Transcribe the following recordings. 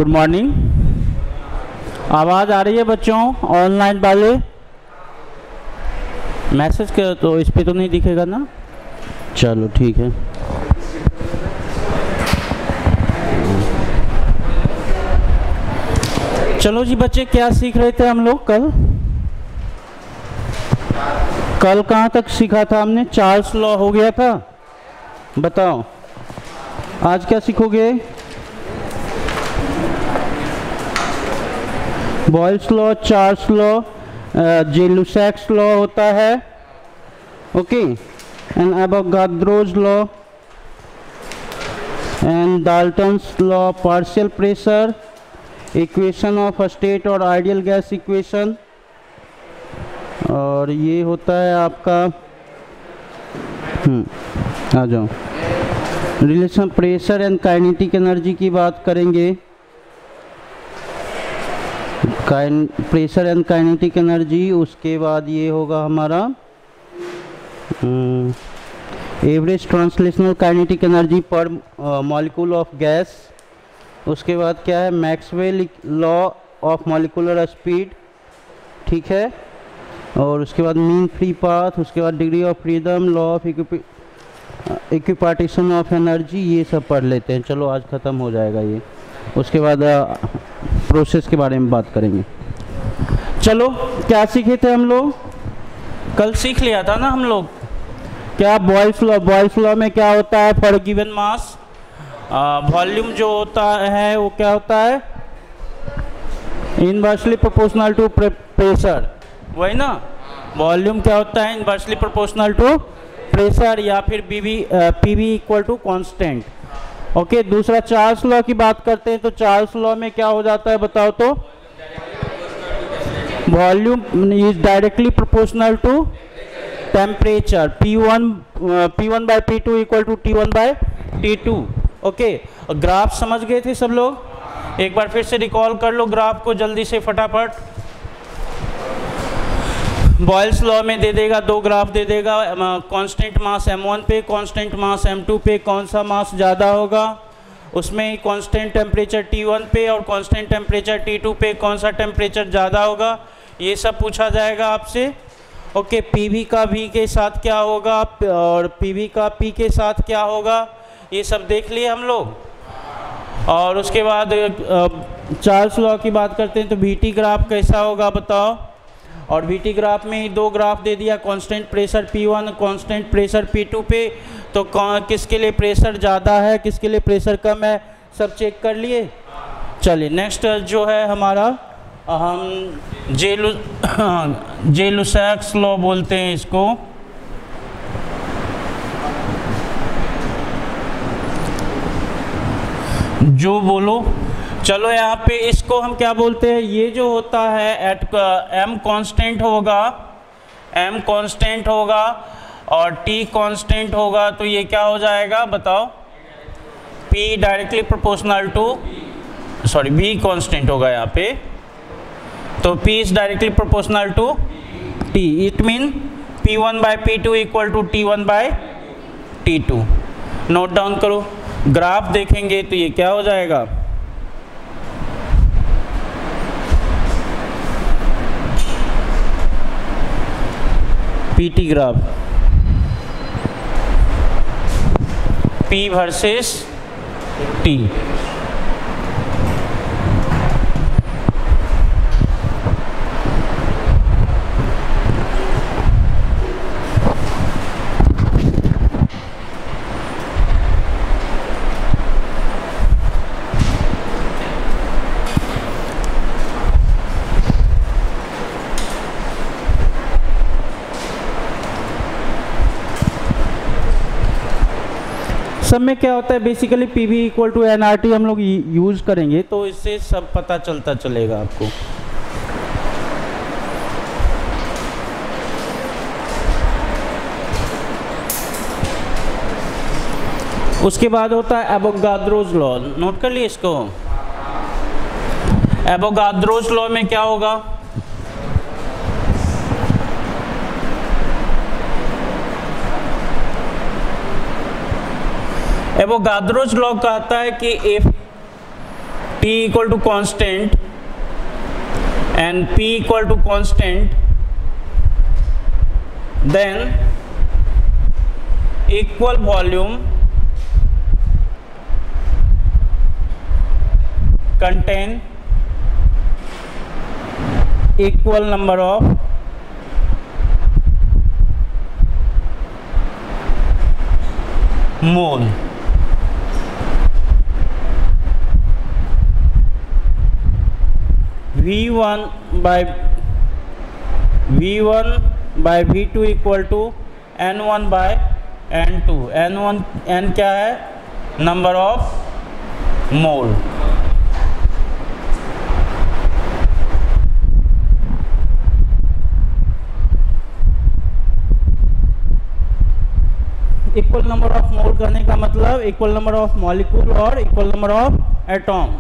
Good morning. आवाज़ आ रही है बच्चों? ऑनलाइन वाले मैसेज कर तो इस पे तो नहीं दिखेगा ना? चलो ठीक है। चलो जी बच्चे, क्या सीख रहे थे हम लोग कल? कल कहाँ तक सीखा था हमने? चार्ल्स लॉ हो गया था। बताओ आज क्या सीखोगे? Boyle's law, Charles law, Gay-Lussac's law होता है, okay, and Avogadro's law and Dalton's law, partial pressure, equation of state और आइडियल गैस इक्वेशन, और ये होता है आपका आ जाओ relation pressure and kinetic energy की बात करेंगे। प्रेशर एंड काइनेटिक एनर्जी, उसके बाद ये होगा हमारा average translational kinetic energy per molecule of gas. उसके बाद क्या है? Maxwell law of molecular speed, ठीक है, और उसके बाद मीन फ्री पाथ, उसके बाद degree of freedom, law of equipartition of energy, ये सब पढ़ लेते हैं। चलो आज ख़त्म हो जाएगा ये। उसके बाद प्रोसेस के बारे में बात करेंगे। चलो क्या सीखे थे हम लोग? कल सीख लिया था ना हम लोग क्या? Boyle's law. बॉयल्स लॉ में क्या होता है? फॉर गिवन मास वॉल्यूम जो होता है वो क्या होता है? इनवर्सली प्रोपोर्शनल टू प्रेशर, वही ना? वॉल्यूम क्या होता है? इनवर्सली प्रोपोर्शनल टू प्रेशर, या फिर PV equal to constant. Okay, दूसरा चार्ल्स लॉ की बात करते हैं तो चार्ल्स लॉ में क्या हो जाता है बताओ तो? Volume is directly proportional to temperature, P1 by P2 equal to T1 by T2। Okay, graph समझ गए थे सब लोग? एक बार फिर से रिकॉल कर लो ग्राफ को जल्दी से फटाफट। बॉयल्स लॉ में दे देगा, दो ग्राफ दे देगा, कांस्टेंट मास m1 पे, कांस्टेंट मास m2 पे, कौन सा मास ज़्यादा होगा? उसमें कांस्टेंट टेम्परेचर T1 पे और कांस्टेंट टेम्परेचर T2 पे कौन सा टेम्परेचर ज़्यादा होगा, ये सब पूछा जाएगा आपसे। ओके, PV का V के साथ क्या होगा और PV का P के साथ क्या होगा, ये सब देख लिए हम लोग। और उसके बाद चार्ल्स लॉ की बात करते हैं तो VT ग्राफ कैसा होगा बताओ? और VT ग्राफ में ही दो ग्राफ दे दिया, constant pressure P1, constant pressure P2 पे, तो किसके लिए प्रेशर ज़्यादा है, किसके लिए प्रेशर कम है, सब चेक कर लिए। चलिए नेक्स्ट जो है हमारा, हम जे-लुसैक्स लॉ बोलते हैं इसको। जो बोलो, चलो यहाँ पे इसको हम क्या बोलते हैं? ये जो होता है एट m कांस्टेंट होगा, m कांस्टेंट होगा और t कांस्टेंट होगा, तो ये क्या हो जाएगा बताओ? p directly proportional to, sorry v constant होगा यहाँ पे, तो p is directly proportional to t। It mean P1 by P2 equal to T1 by T2। Note down करो, ग्राफ देखेंगे तो ये क्या हो जाएगा? PT graph, P versus T। सब में क्या होता है basically? PV equal to nRT हम लोग यूज करेंगे तो इससे सब पता चलता चलेगा आपको। उसके बाद होता है एवोगाद्रोज लॉ। नोट कर लिए इसको? एवोगाद्रोज लॉ में क्या होगा? एवोगाद्रोज लॉ कहता है कि T equal to constant and P equal to constant, then equal volume contain equal number of mole. V1 by V2 equal to N1 by N2. N क्या है? Number of mole. Equal number of mole करने का मतलब equal number of molecule और equal number of atom.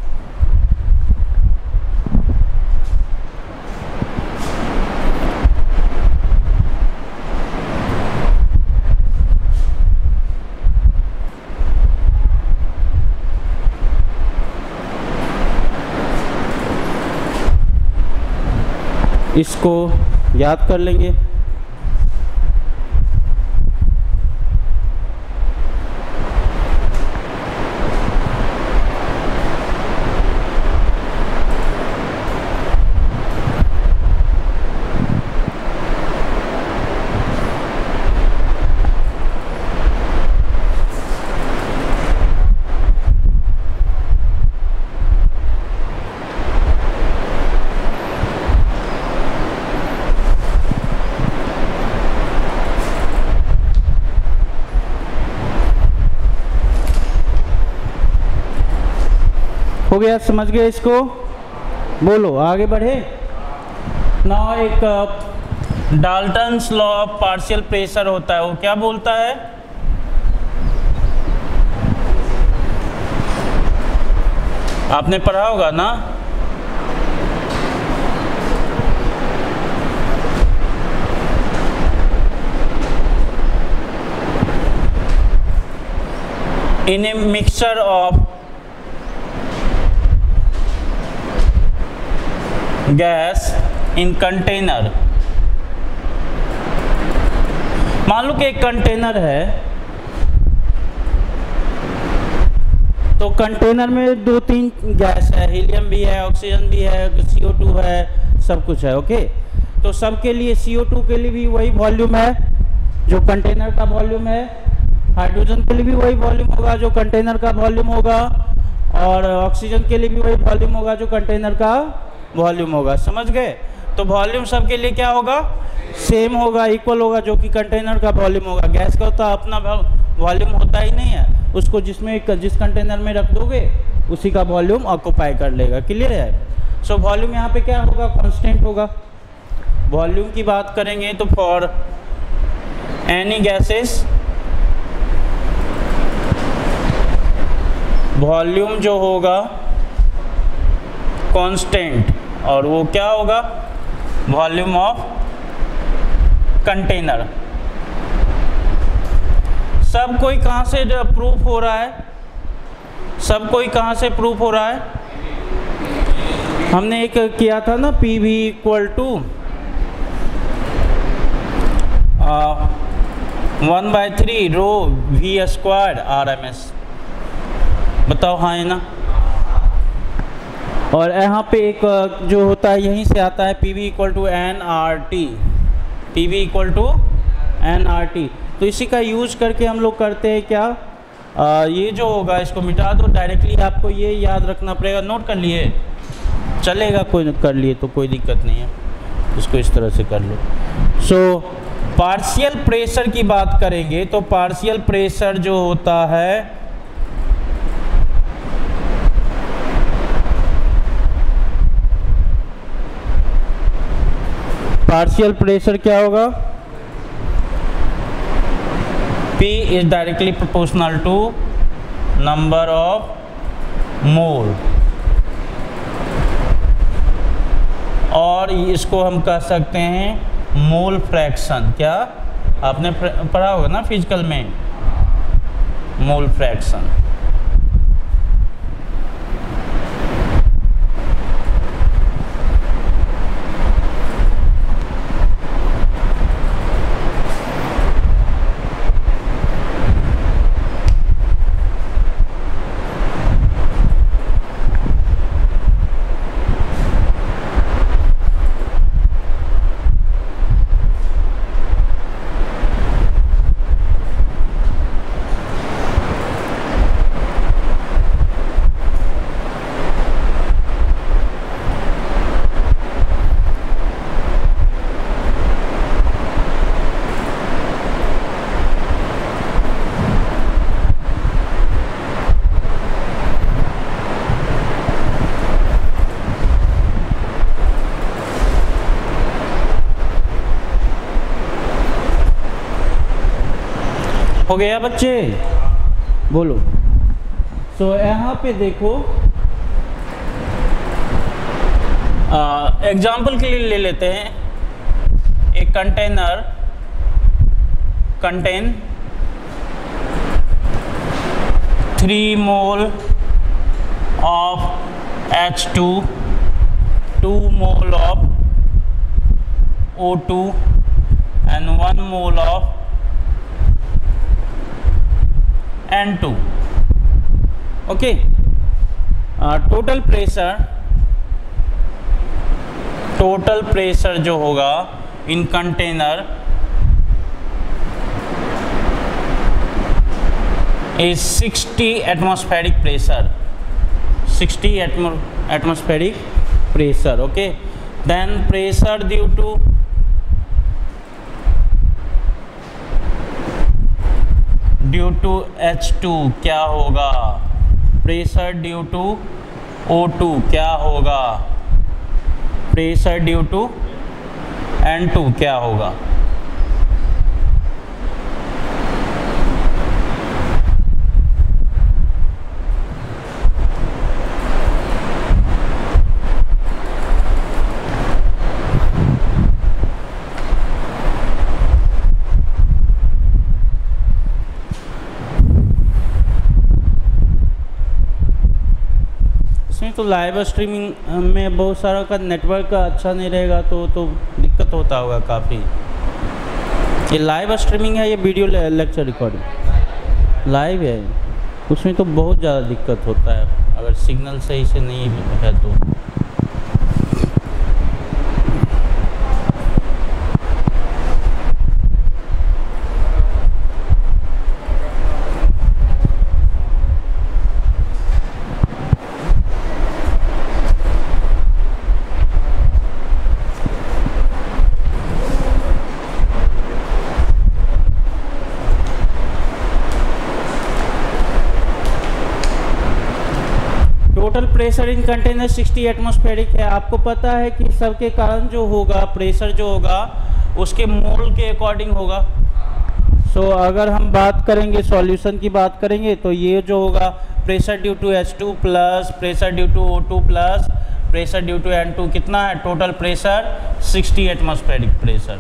इसको याद कर लेंगे. हो गया? समझ गए इसको? बोलो आगे बढ़े. नाउ एक Dalton's law of partial pressure होता है. वो क्या बोलता है? आपने पढ़ा होगा ना. In a mixture of gas in container. मान लो कि एक कंटेनर है, तो कंटेनर में 2-3 गैस है, हीलियम भी है, ऑक्सीजन भी है, CO2 है, सब कुछ है. ओके, तो सब के लिए CO2 के लिए भी वही वॉल्यूम है जो कंटेनर का वॉल्यूम है. हाइड्रोजन के लिए भी वही वॉल्यूम होगा जो कंटेनर का वॉल्यूम होगा, और ऑक्सीजन के लिए भी वही वॉल्यूम होगा जो कंटेनर का वॉल्यूम होगा. समझ गए? तो वॉल्यूम सबके लिए क्या होगा? सेम होगा, इक्वल होगा, जो कि कंटेनर का वॉल्यूम होगा. गैस का तो अपना वॉल्यूम होता ही नहीं है, उसको जिस कंटेनर में रख दोगे उसी का वॉल्यूम ऑक्यूपाई कर लेगा. क्लियर है? सो वॉल्यूम यहाँ पे क्या होगा? कांस्टेंट होगा. वॉल्यूम की बात करेंगे तो फॉर एनी गैसेस वॉल्यूम जो होगा कांस्टेंट, और वो क्या होगा? Volume of container. सब कोई कहाँ से प्रूफ हो रहा है? सब कोई कहाँ से प्रूफ हो रहा है? हमने एक किया था ना, PV equal to 1/3 rho V² RMS. बताओ हाँ है ना? और यहाँ पे एक जो होता है यहीं से आता है, PV equal to nRT. PV equal to nRT. तो इसी का यूज करके हम लोग करते हैं क्या? ये जो होगा इसको मिटा दो डायरेक्टली. आपको ये याद रखना पड़ेगा. नोट कर लिए? चलेगा, कोई कर लिए तो कोई दिक्कत नहीं है, इसको इस तरह से कर लो. सो पार्शियल प्रेशर की बात करेंगे तो पार्शियल प्रेशर जो होता है पार्शियल प्रेशर क्या होगा? P is directly proportional to number of mole. और इसको हम कह सकते हैं मोल फ्रैक्शन. क्या आपने पढ़ा होगा ना फिजिकल में? Mole fraction. हो गया बच्चे, बोलो। सो यहाँ पे देखो, एग्जाम्पल के लिए ले लेते हैं। एक container contain 3 mole of H2, 2 mole of O2 and 1 mole of N2. Okay, total pressure जो होगा in container is 60 atmospheric pressure, 60 atmospheric pressure. Okay, then pressure due to H2 क्या होगा, प्रेशर ड्यू टू O2 क्या होगा, pressure due to N2 क्या होगा। तो live streaming में बहुत सारा का नेटवर्क का अच्छा नहीं रहेगा तो दिक्कत होता होगा काफ़ी। ये लाइव स्ट्रीमिंग है, ये वीडियो लेक्चर रिकॉर्डिंग लाइव है, उसमें तो बहुत ज़्यादा दिक्कत होता है अगर सिग्नल सही से नहीं है तो। Total pressure in container 60 atmospheric है। आपको पता है कि सबके कारण जो होगा प्रेशर जो होगा उसके मोल के अकॉर्डिंग होगा। सो अगर हम बात करेंगे सॉल्यूशन की बात करेंगे तो ये जो होगा pressure due to H2 plus pressure due to O2 plus pressure due to N2 कितना है, total pressure 60 atmospheric pressure.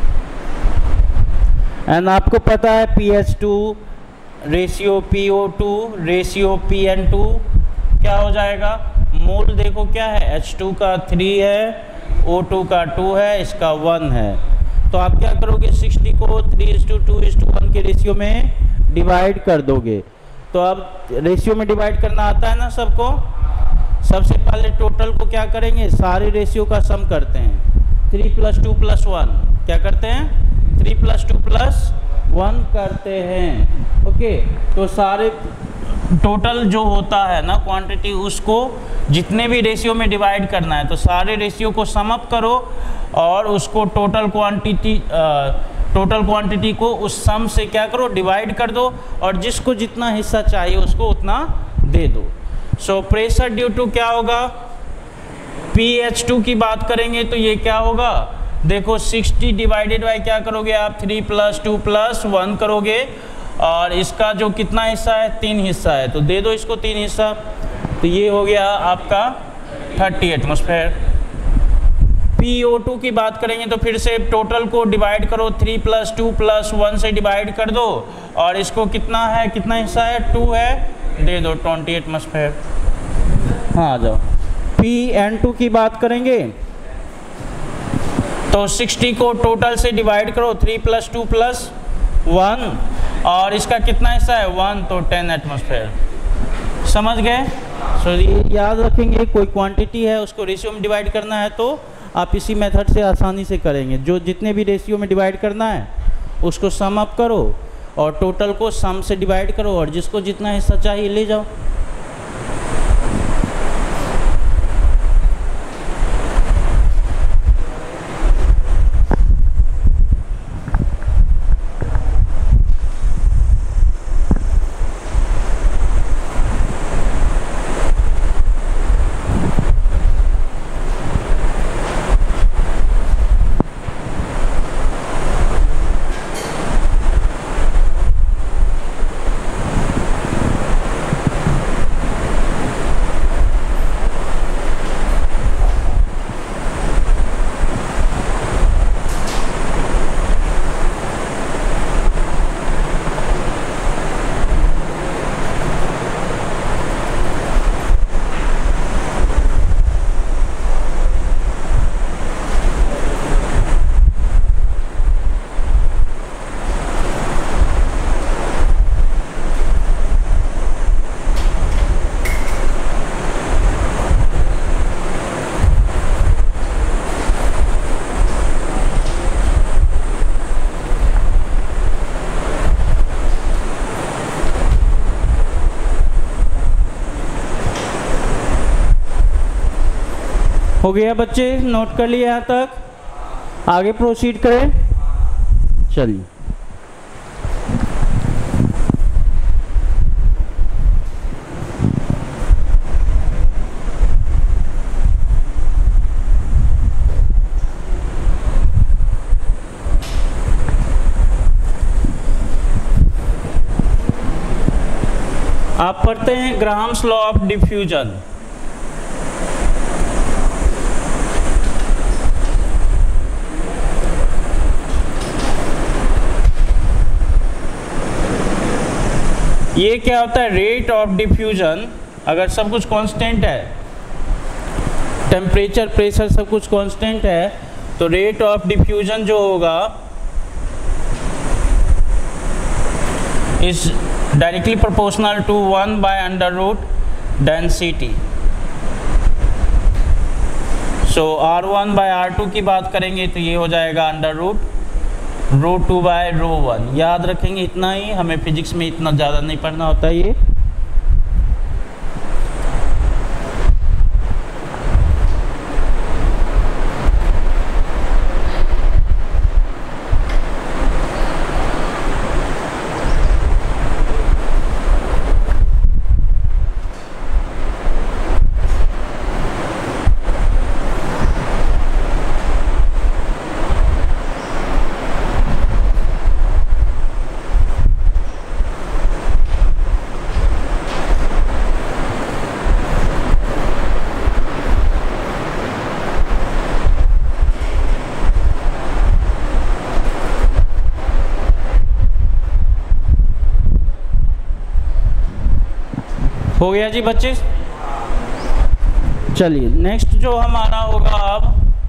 And आपको पता है PH2 ratio PO2 ratio PN2 क्या हो जाएगा, मोल देखो क्या है, H2 का 3 है, O2 का 2 है, इसका 1 है। तो आप क्या करोगे, 60 को 3:2:1 के रेशियो में डिवाइड कर दोगे। तो अब रेशियो में डिवाइड करना आता है ना सबको। सबसे पहले टोटल को क्या करेंगे, सारे रेशियो का सम करते हैं। 3 + 2 + 1 क्या करते हैं, 3 + 2 + 1 करते हैं। ओके, तो सारे टोटल जो होता है ना क्वांटिटी, उसको जितने भी रेशियो में डिवाइड करना है तो सारे रेशियो को सम अप करो और उसको टोटल क्वांटिटी को उस सम से क्या करो, डिवाइड कर दो और जिसको जितना हिस्सा चाहिए उसको उतना दे दो। सो प्रेशर ड्यू टू क्या होगा, PH2 की बात करेंगे तो ये क्या होगा, देखो 60 डिवाइडेड बाय क्या करोगे आप, 3 + 2 + 1 करोगे और इसका जो कितना हिस्सा है, 3 हिस्सा है तो दे दो इसको 3 हिस्सा। तो ये हो गया आपका 30 एटमॉस्फेयर। PO2 की बात करेंगे तो फिर से टोटल को डिवाइड करो, 3 + 2 + 1 से डिवाइड कर दो और इसको कितना है, कितना हिस्सा है, 2 है, दे दो 20 एटमॉस्फेयर। हाँ आ जाओ। PN2 की बात करेंगे तो 60 को टोटल से डिवाइड करो, 3 + 2 + 1 और इसका कितना हिस्सा है, 1, तो 10 एटमॉस्फेयर। समझ गए। सो याद रखेंगे, कोई क्वांटिटी है उसको रेशियो में डिवाइड करना है तो आप इसी मेथड से आसानी से करेंगे। जो जितने भी रेशियो में डिवाइड करना है उसको सम अप करो और टोटल को सम से डिवाइड करो और जिसको जितना हिस्सा चाहिए ले जाओ। हो गया बच्चे, नोट कर लिए यहाँ तक, आगे प्रोसीड करें। चलिए आप पढ़ते हैं ग्राहम्स लॉ ऑफ डिफ्यूजन। ये क्या होता है, रेट ऑफ डिफ्यूजन। अगर सब कुछ कांस्टेंट है, टेम्परेचर प्रेशर सब कुछ कांस्टेंट है, तो रेट ऑफ डिफ्यूजन जो होगा is directly proportional to 1/√, density. So R1/R2 की बात करेंगे तो ये हो जाएगा √2/ρ1। याद रखेंगे इतना ही, हमें फिजिक्स में इतना ज़्यादा नहीं पढ़ना होता ये। हो गया जी बच्चे। चलिए नेक्स्ट जो हमारा होगा अब,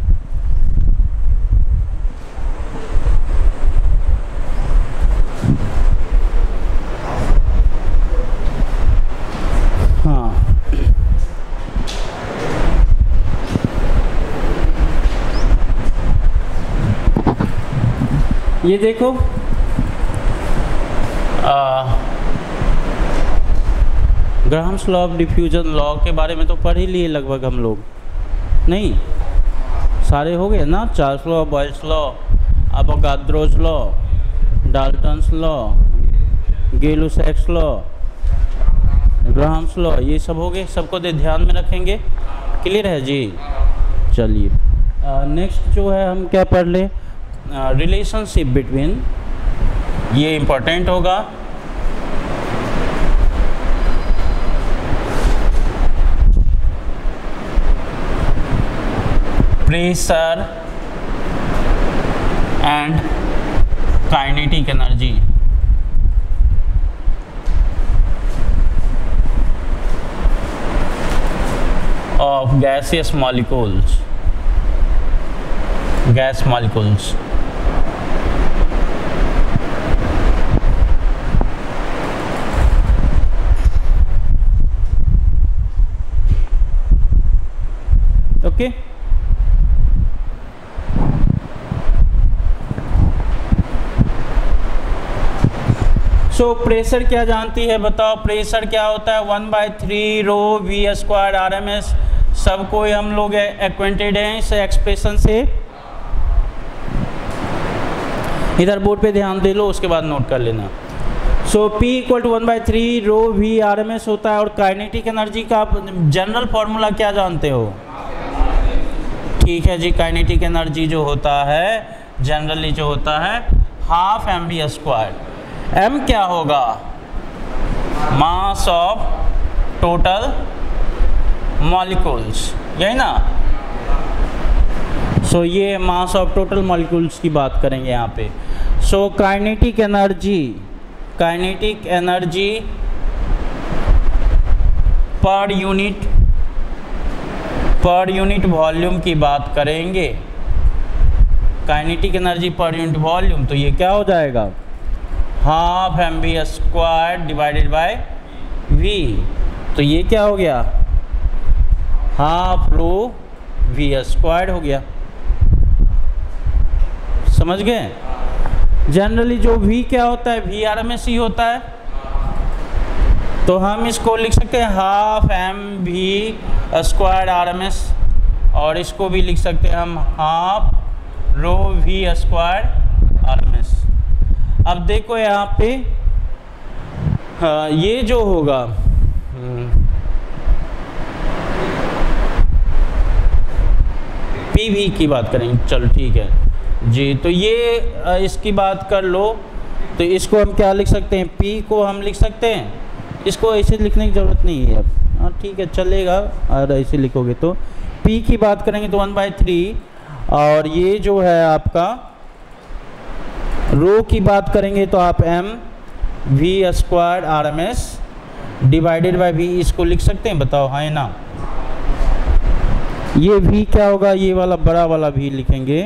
हाँ ये देखो Graham's law of diffusion law के बारे में तो पढ़ ही लिए लगभग हम लोग, नहीं सारे हो गए ना। Charles law, Boyle's law, Avogadro's law, Dalton's law, Gay-Lussac's law, Graham's law, ये सब हो गए, सबको ध्यान में रखेंगे। क्लियर है जी। चलिए नेक्स्ट जो है हम क्या पढ़ ले, रिलेशनशिप बिटवीन, ये इम्पोर्टेंट होगा। Pressure and kinetic energy. Of gaseous molecules, gas molecules। Okay so pressure क्या जानती है बताओ, प्रेशर क्या होता है, 1/3ρV² RMS। सब कोई हम लोग एक्वेंटेड हैं इस एक्सप्रेशन से, इधर बोर्ड पे ध्यान दे लो, उसके बाद नोट कर लेना। सो P = 1/3ρV RMS होता है। और काइनेटिक एनर्जी का जनरल फॉर्मूला क्या जानते हो? ठीक है जी, काइनेटिक एनर्जी जो होता है जनरली जो होता है 12 mv²। m क्या होगा? मास ऑफ टोटल मॉलिक्यूल्स, यही ना। सो ये मास ऑफ टोटल मॉलिक्यूल्स की बात करेंगे यहाँ पे। So kinetic energy per unit volume की बात करेंगे। Kinetic energy per unit volume, तो ये क्या हो जाएगा, 12 mv² डिवाइडेड बाय v। तो ये क्या हो गया, 12ρV² हो गया। समझ गए? जनरली जो v क्या होता है, v RMS ही होता है। तो हम इसको लिख सकते हैं 12 mv² RMS और इसको भी लिख सकते हैं हम half rho v square RMS। अब देखो यहाँ पे ये जो होगा PV की बात करेंगे, चलो ठीक है जी। तो ये इसकी बात कर लो, तो इसको हम क्या लिख सकते हैं, P को हम लिख सकते हैं, इसको ऐसे लिखने की ज़रूरत नहीं है अब, हाँ ठीक है चलेगा। और ऐसे लिखोगे तो P की बात करेंगे तो 1/3, और ये जो है आपका रो की बात करेंगे तो आप mv square RMS divided by v, इसको लिख सकते हैं, बताओ हाँ ना। ये v क्या होगा, ये वाला बड़ा वाला v लिखेंगे,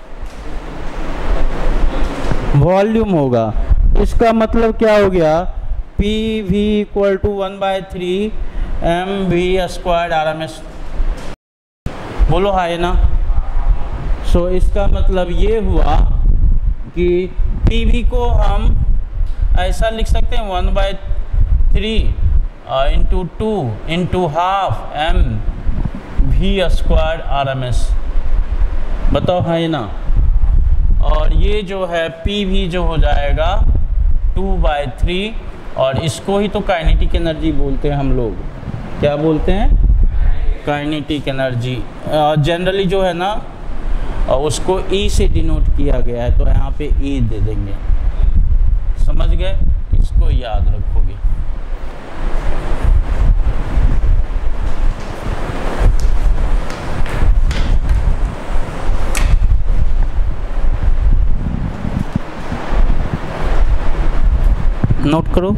वॉल्यूम होगा। इसका मतलब क्या हो गया, PV equal to 1/3 mv square RMS, बोलो हाय ना। सो इसका मतलब ये हुआ कि PV को हम ऐसा लिख सकते हैं 1/3 into 2 into half mv square RMS, बताओ है ना। और ये जो है PV जो हो जाएगा 2/3, और इसको ही तो काइनेटिक एनर्जी बोलते हैं हम लोग, क्या बोलते हैं, काइनेटिक एनर्जी। जनरली जो है ना उसको E से डिनोट किया गया है, तो यहाँ पे E दे देंगे, समझ गए, इसको याद रखोगे। नोट करो।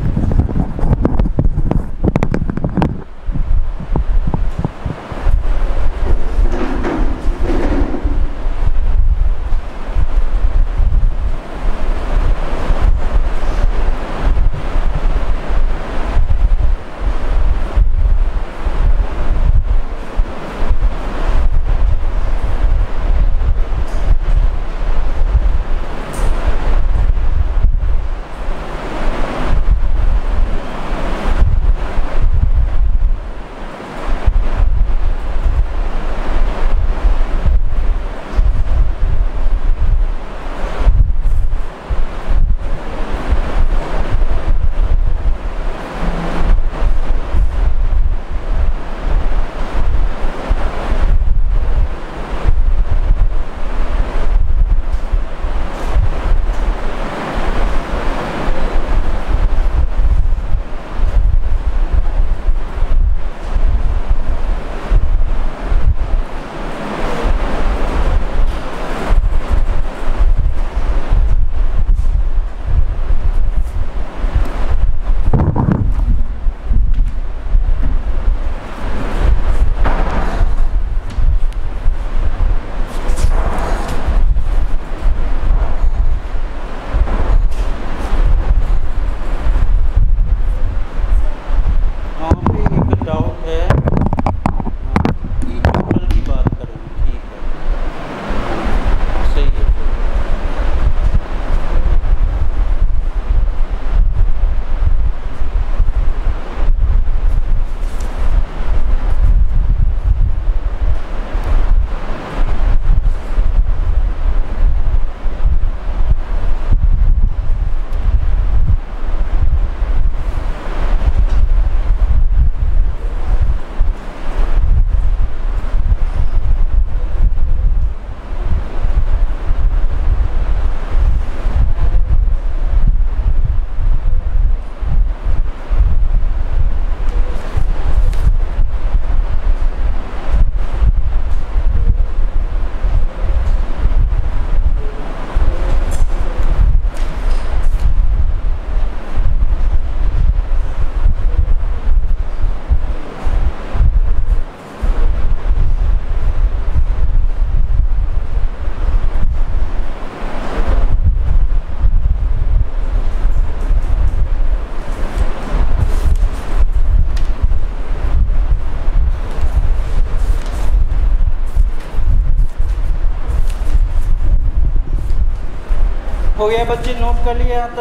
हो गया बच्चे, नोट कर लिए यहाँ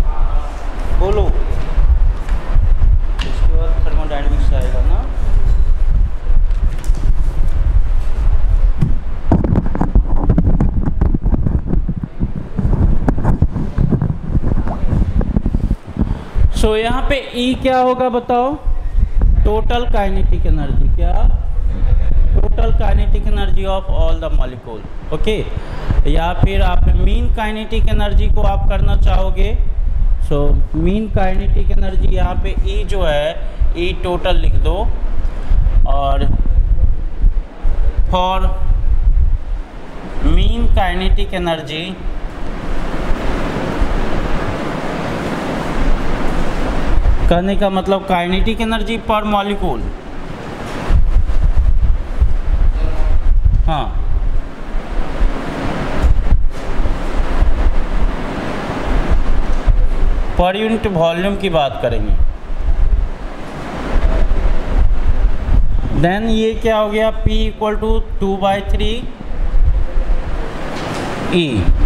तक, बोलो। इसके बाद थर्मोडायनेमिक्स आएगा ना। सो यहाँ पे E क्या होगा बताओ? Total kinetic energy. क्या? Total kinetic energy of all the molecule. Okay, या फिर आप मीन काइनेटिक एनर्जी को आप करना चाहोगे, सो मीन काइनेटिक एनर्जी यहाँ पे E जो है, E टोटल लिख दो, और फॉर मीन काइनेटिक एनर्जी करने का मतलब काइनेटिक एनर्जी पर मॉलिक्यूल। हाँ, पर यूनिट वॉल्यूम की बात करेंगे। देन ये क्या हो गया? P equal to 2/3 E।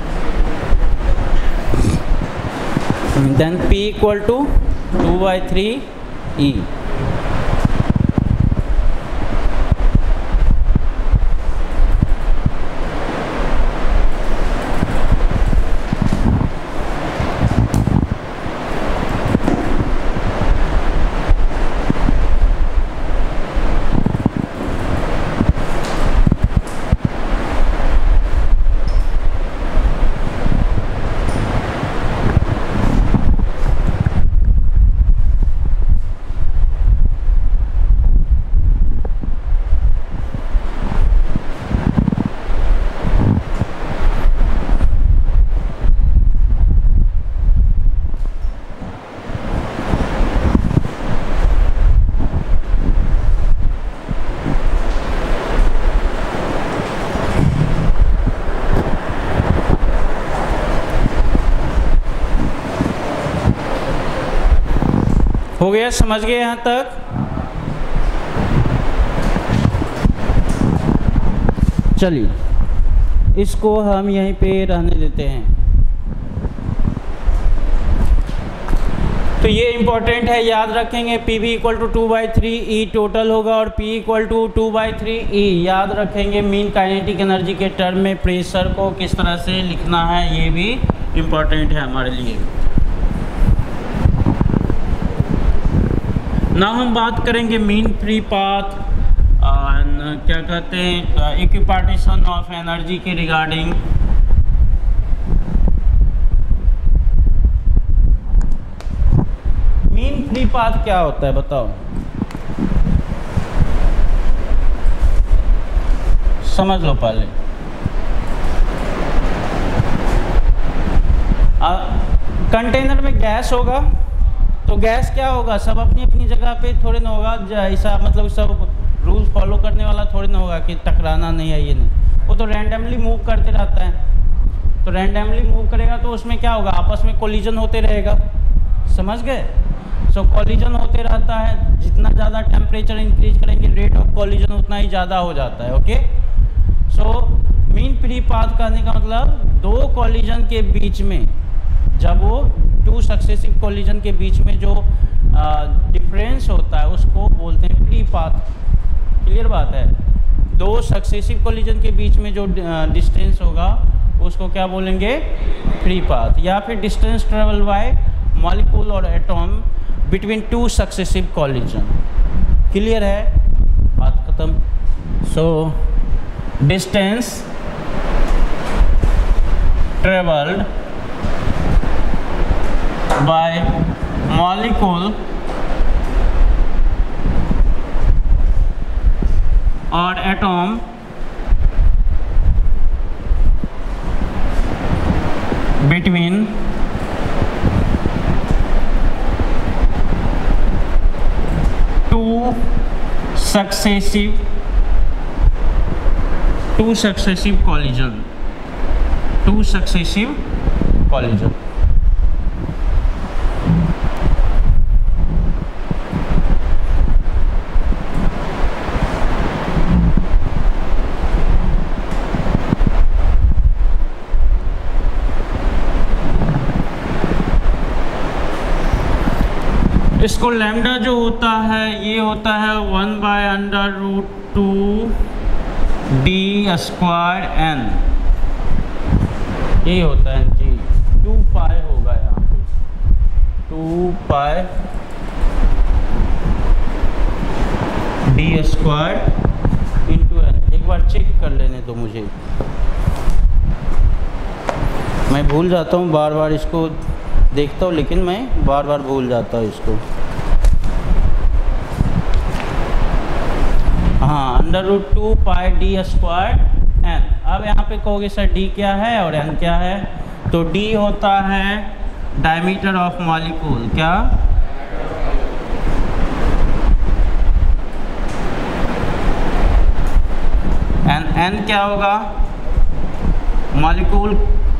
Then P equal to 2/3 E। हो गया? समझ गए यहाँ तक? चलिए इसको हम यहीं पे रहने देते हैं। तो ये इम्पोर्टेंट है, याद रखेंगे। PV equal to 2/3 E total होगा, और P इक्वल टू 2/3 E याद रखेंगे। मीन काइनेटिक एनर्जी के टर्म में प्रेशर को किस तरह से लिखना है, ये भी इम्पोर्टेंट है हमारे लिए। ना हम बात करेंगे मीन फ्री पाथ, क्या कहते हैं, इक्विपार्टीशन ऑफ एनर्जी के रिगार्डिंग। मीन फ्री पाथ क्या होता है बताओ? समझ लो पहले। कंटेनर में गैस होगा, तो गैस क्या होगा, सब अपनी अपनी जगह पे थोड़े ना होगा, ऐसा मतलब सब रूल फॉलो करने वाला थोड़े ना होगा कि टकराना नहीं है, ये नहीं। वो तो रैंडमली मूव करते रहता है। तो रैंडमली मूव करेगा तो उसमें क्या होगा, आपस में कोलिजन होते रहेगा। समझ गए? सो कोलिजन होते रहता है। जितना ज़्यादा टेम्परेचर इंक्रीज करेंगे, रेट ऑफ कोलिजन उतना ही ज़्यादा हो जाता है। Okay, so mean free path करने का मतलब दो कोलिजन के बीच में, जब वो टू सक्सेसिव कोलिजन के बीच में जो डिफरेंस होता है उसको बोलते हैं फ्री पाथ। क्लियर बात है? दो सक्सेसिव कोलिजन के बीच में जो डिस्टेंस होगा उसको क्या बोलेंगे? Free path. या फिर डिस्टेंस ट्रेवल बाय मॉलिक्यूल और atom between two successive collision. Clear है? बात खत्म। So distance travelled by molecule or atom between two successive collision, two successive collision। इसको लैम्डा जो होता है ये होता है 1/√2d²n, ये होता है जी। 2 पाई होगा यहाँ पे, 2 पाई d² इंटू n। एक बार चेक कर लेने दो मुझे, मैं भूल जाता हूँ बार बार इसको देखता हूँ, लेकिन मैं बार बार भूल जाता हूँ इसको। हाँ, √2 पाई d² n। अब यहाँ पे कहोगे सर d क्या है और n क्या है, तो d होता है डायमीटर ऑफ मॉलिक्यूल। क्या? n क्या होगा? मॉलिक्यूल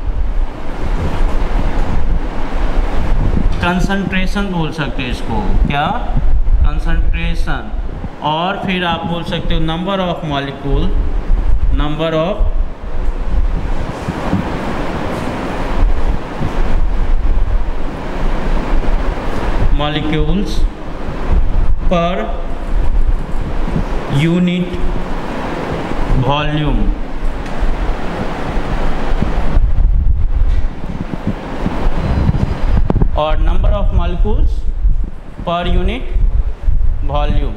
कंसंट्रेशन बोल सकते हो इसको। क्या? कंसंट्रेशन। और फिर आप बोल सकते हो number of molecule, number of molecules per unit volume. और number of molecules per unit volume.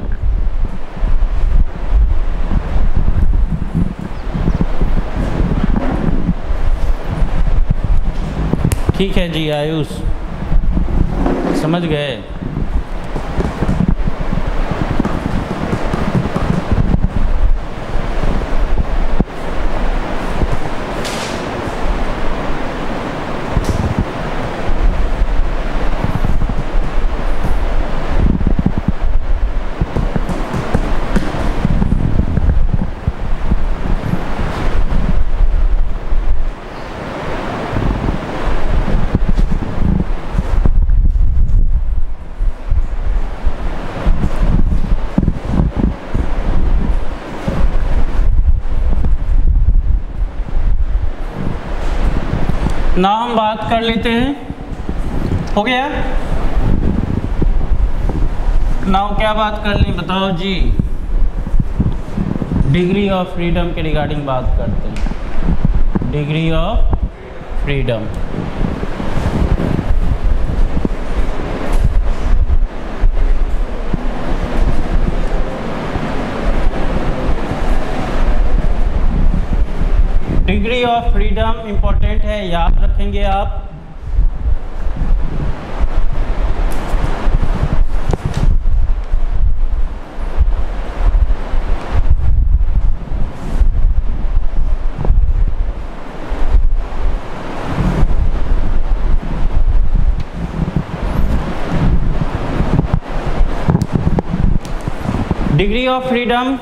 ठीक है जी आयुष, समझ गए? ना हम बात कर लेते हैं, हो गया? नाउ क्या बात कर लें बताओ जी? डिग्री ऑफ फ्रीडम के रिगार्डिंग बात करते हैं। Degree of freedom. Degree of freedom important है, याद रखेंगे आप। डिग्री ऑफ फ्रीडम,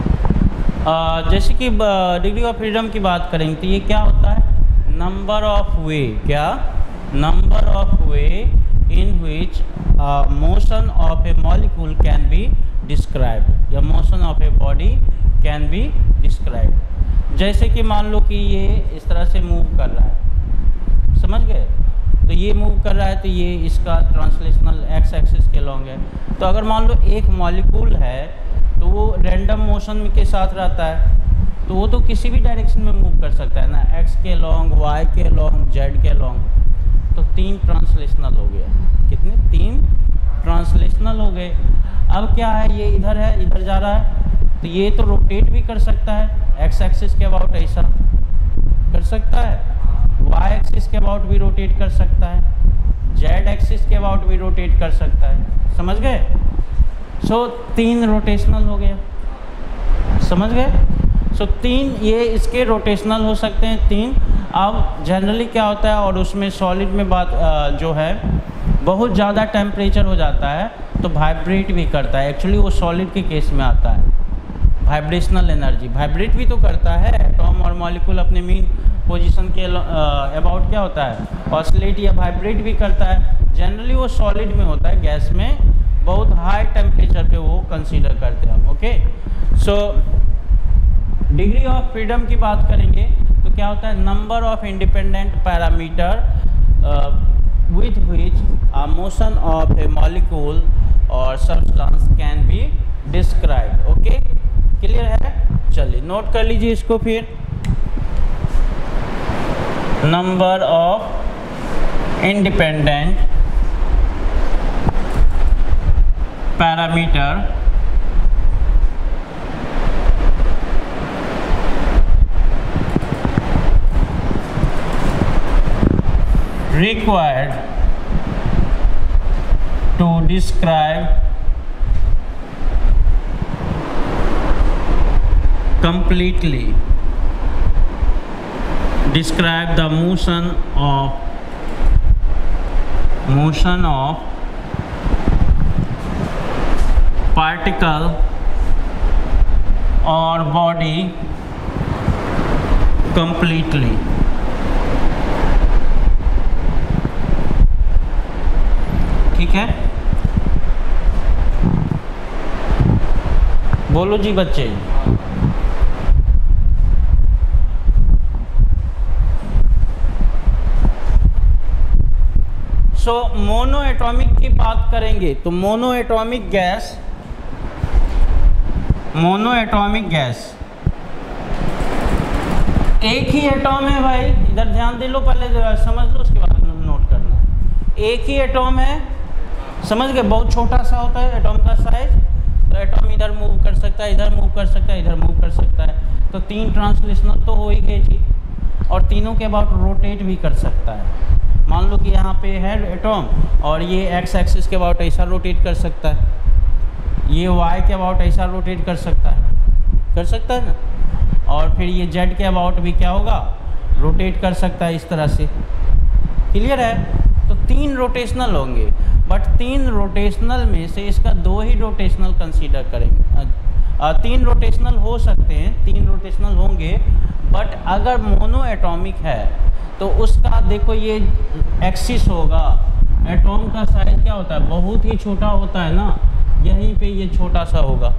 जैसे कि डिग्री ऑफ फ्रीडम की बात करेंगे तो ये क्या होता है? Number of way. क्या? Number of way in which motion of a molecule can be described, या motion of a body can be described. जैसे कि मान लो कि ये इस तरह से मूव कर रहा है, समझ गए? तो ये मूव कर रहा है तो ये इसका ट्रांसलेशनल एक्स एक्सिस के लॉन्ग है। तो अगर मान लो एक मॉलिक्यूल है तो वो रैंडम मोशन के साथ रहता है, तो वो तो किसी भी डायरेक्शन में मूव कर सकता है ना, एक्स के लॉन्ग, वाई के लॉन्ग, जेड के लॉन्ग। तो 3 ट्रांसलेशनल हो गया। कितने? 3 ट्रांसलेशनल हो गए। अब क्या है, ये इधर है, इधर जा रहा है, तो ये तो रोटेट भी कर सकता है एक्स एक्सिस के अबाउट, ऐसा कर सकता है। वाई एक्सिस के अबाउट भी रोटेट कर सकता है, जेड एक्सिस के अबाउट भी रोटेट कर सकता है। समझ गए? सो 3 रोटेशनल हो गया, समझ गए? सो 3 ये इसके रोटेशनल हो सकते हैं 3। अब जनरली क्या होता है, और उसमें सॉलिड में बात जो है बहुत ज़्यादा टेम्परेचर हो जाता है तो वाइब्रेट भी करता है। एक्चुअली वो सॉलिड के केस में आता है। वाइब्रेशनल एनर्जी वाइब्रेट भी तो करता है, एटॉम और मॉलिक्यूल अपने मीन पोजीशन के अबाउट क्या होता है, ऑसिलेट या वाइब्रेट भी करता है। जनरली वो सॉलिड में होता है, गैस में बहुत हाई टेम्परेचर पे वो कंसीडर करते हैं हम। Okay, so degree of freedom की बात करेंगे तो क्या होता है, number of independent parameter with which motion of a molecule और substance can be describe. Okay, clear है? चलिए नोट कर लीजिए इसको फिर। Number of independent parameter required to describe completely describe the motion of particle or body completely. ठीक है, बोलो जी बच्चे। सो मोनो एटॉमिक की बात करेंगे तो मोनो एटॉमिक गैस एक ही एटॉम है भाई, इधर ध्यान दे लो, पहले समझ लो उसके बाद नोट करना। एक ही एटॉम है, समझ गए, बहुत छोटा सा होता है एटॉम का साइज, तो एटॉम इधर मूव कर सकता है, इधर मूव कर सकता है, इधर मूव कर सकता है, तो 3 ट्रांसलेशनल तो हो ही गए जी, और तीनों के अबाउट रोटेट भी कर सकता है। मान लो कि यहाँ पे है एटॉम और ये एक्स एक्सिस के अबाउट ऐसा रोटेट कर सकता है, ये वाई के अबाउट ऐसा रोटेट कर सकता है ना, और फिर ये जेड के अबाउट भी क्या होगा, रोटेट कर सकता है इस तरह से। क्लियर है? तो 3 रोटेशनल होंगे, बट 3 रोटेशनल में से इसका 2 ही रोटेशनल कंसीडर करेंगे। 3 रोटेशनल हो सकते हैं, 3 रोटेशनल होंगे, बट अगर मोनो एटॉमिक है तो उसका देखो ये एक्सिस होगा, एटॉम का साइज क्या होता है, बहुत ही छोटा होता है ना, यहीं पे ये छोटा सा होगा।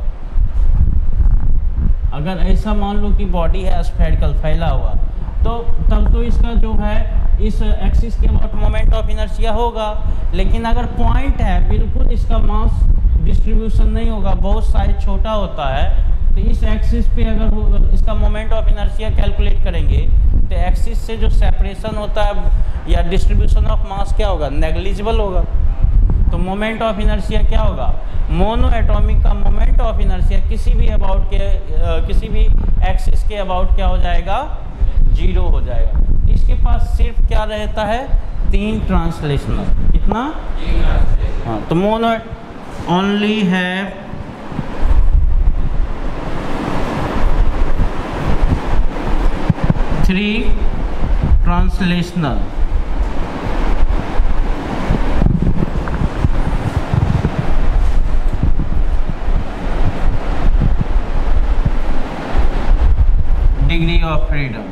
अगर ऐसा मान लो कि बॉडी है स्फेरिकल फैला हुआ, तो तब तो इसका जो है इस एक्सिस के अबाउट मोमेंट ऑफ इनर्शिया होगा, लेकिन अगर पॉइंट है बिल्कुल इसका मास डिस्ट्रीब्यूशन नहीं होगा, बहुत साइज छोटा होता है, तो इस एक्सिस पे अगर इसका मोमेंट ऑफ इनर्शिया कैलकुलेट करेंगे तो एक्सिस से जो सेपरेशन होता है या डिस्ट्रीब्यूशन ऑफ मास क्या होगा, नेग्लिजिबल होगा। तो मोमेंट ऑफ इनर्शिया क्या होगा, मोनो एटॉमिक का मोमेंट ऑफ इनर्शिया किसी भी अबाउट के किसी भी एक्सिस के अबाउट क्या हो जाएगा, 0 हो जाएगा। इसके पास सिर्फ क्या रहता है, 3 ट्रांसलेशनल। कितना? हाँ, तो मोनो ओनली है 3 translational. Degree of freedom.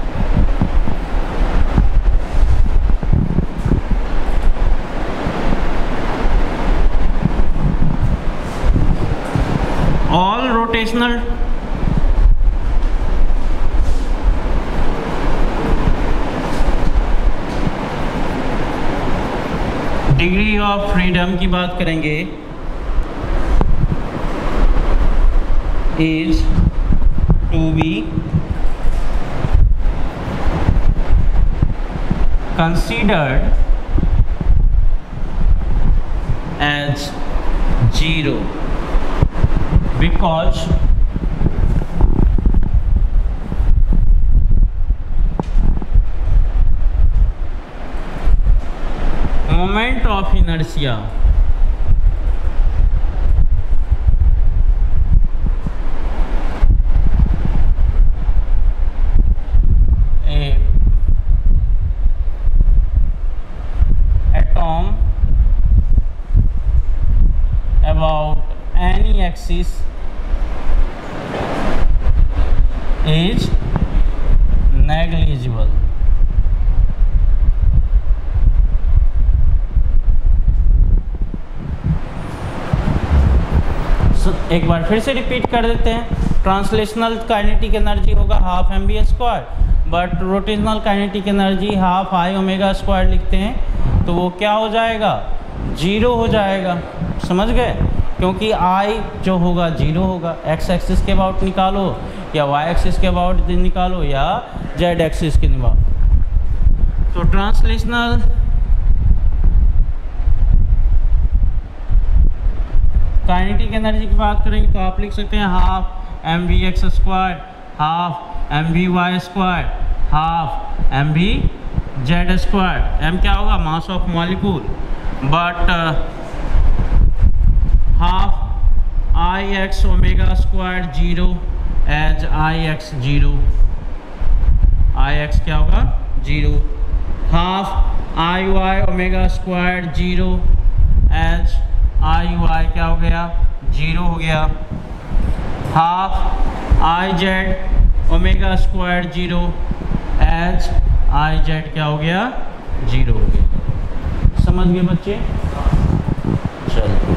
All rotational degree of freedom की बात करेंगे, is to be considered as 0 because moment of inertia about any axis is negligible. एक बार फिर से रिपीट कर देते हैं। ट्रांसलेशनल काइनेटिक एनर्जी होगा half mv², but rotational kinetic energy half I⍵² लिखते हैं, तो वो क्या हो जाएगा, 0 हो जाएगा। समझ गए? क्योंकि I जो होगा 0 होगा। x एक्सिस के अबाउट निकालो या y एक्सिस के अबाउट निकालो या z एक्सिस के अबाउट। तो ट्रांसलेशनल काइनेटिक एनर्जी की बात करेंगे तो आप लिख सकते हैं half m v x square, half m v y square, half m v z square. M क्या होगा? Mass of molecule, but half I x omega square zero as I x zero, I x क्या होगा? Zero. Half I y omega square zero as I y क्या हो गया? Zero हो गया। Half I z omega square zero as I z क्या हो गया? जीरो हो गया। समझ गए बच्चे? चलो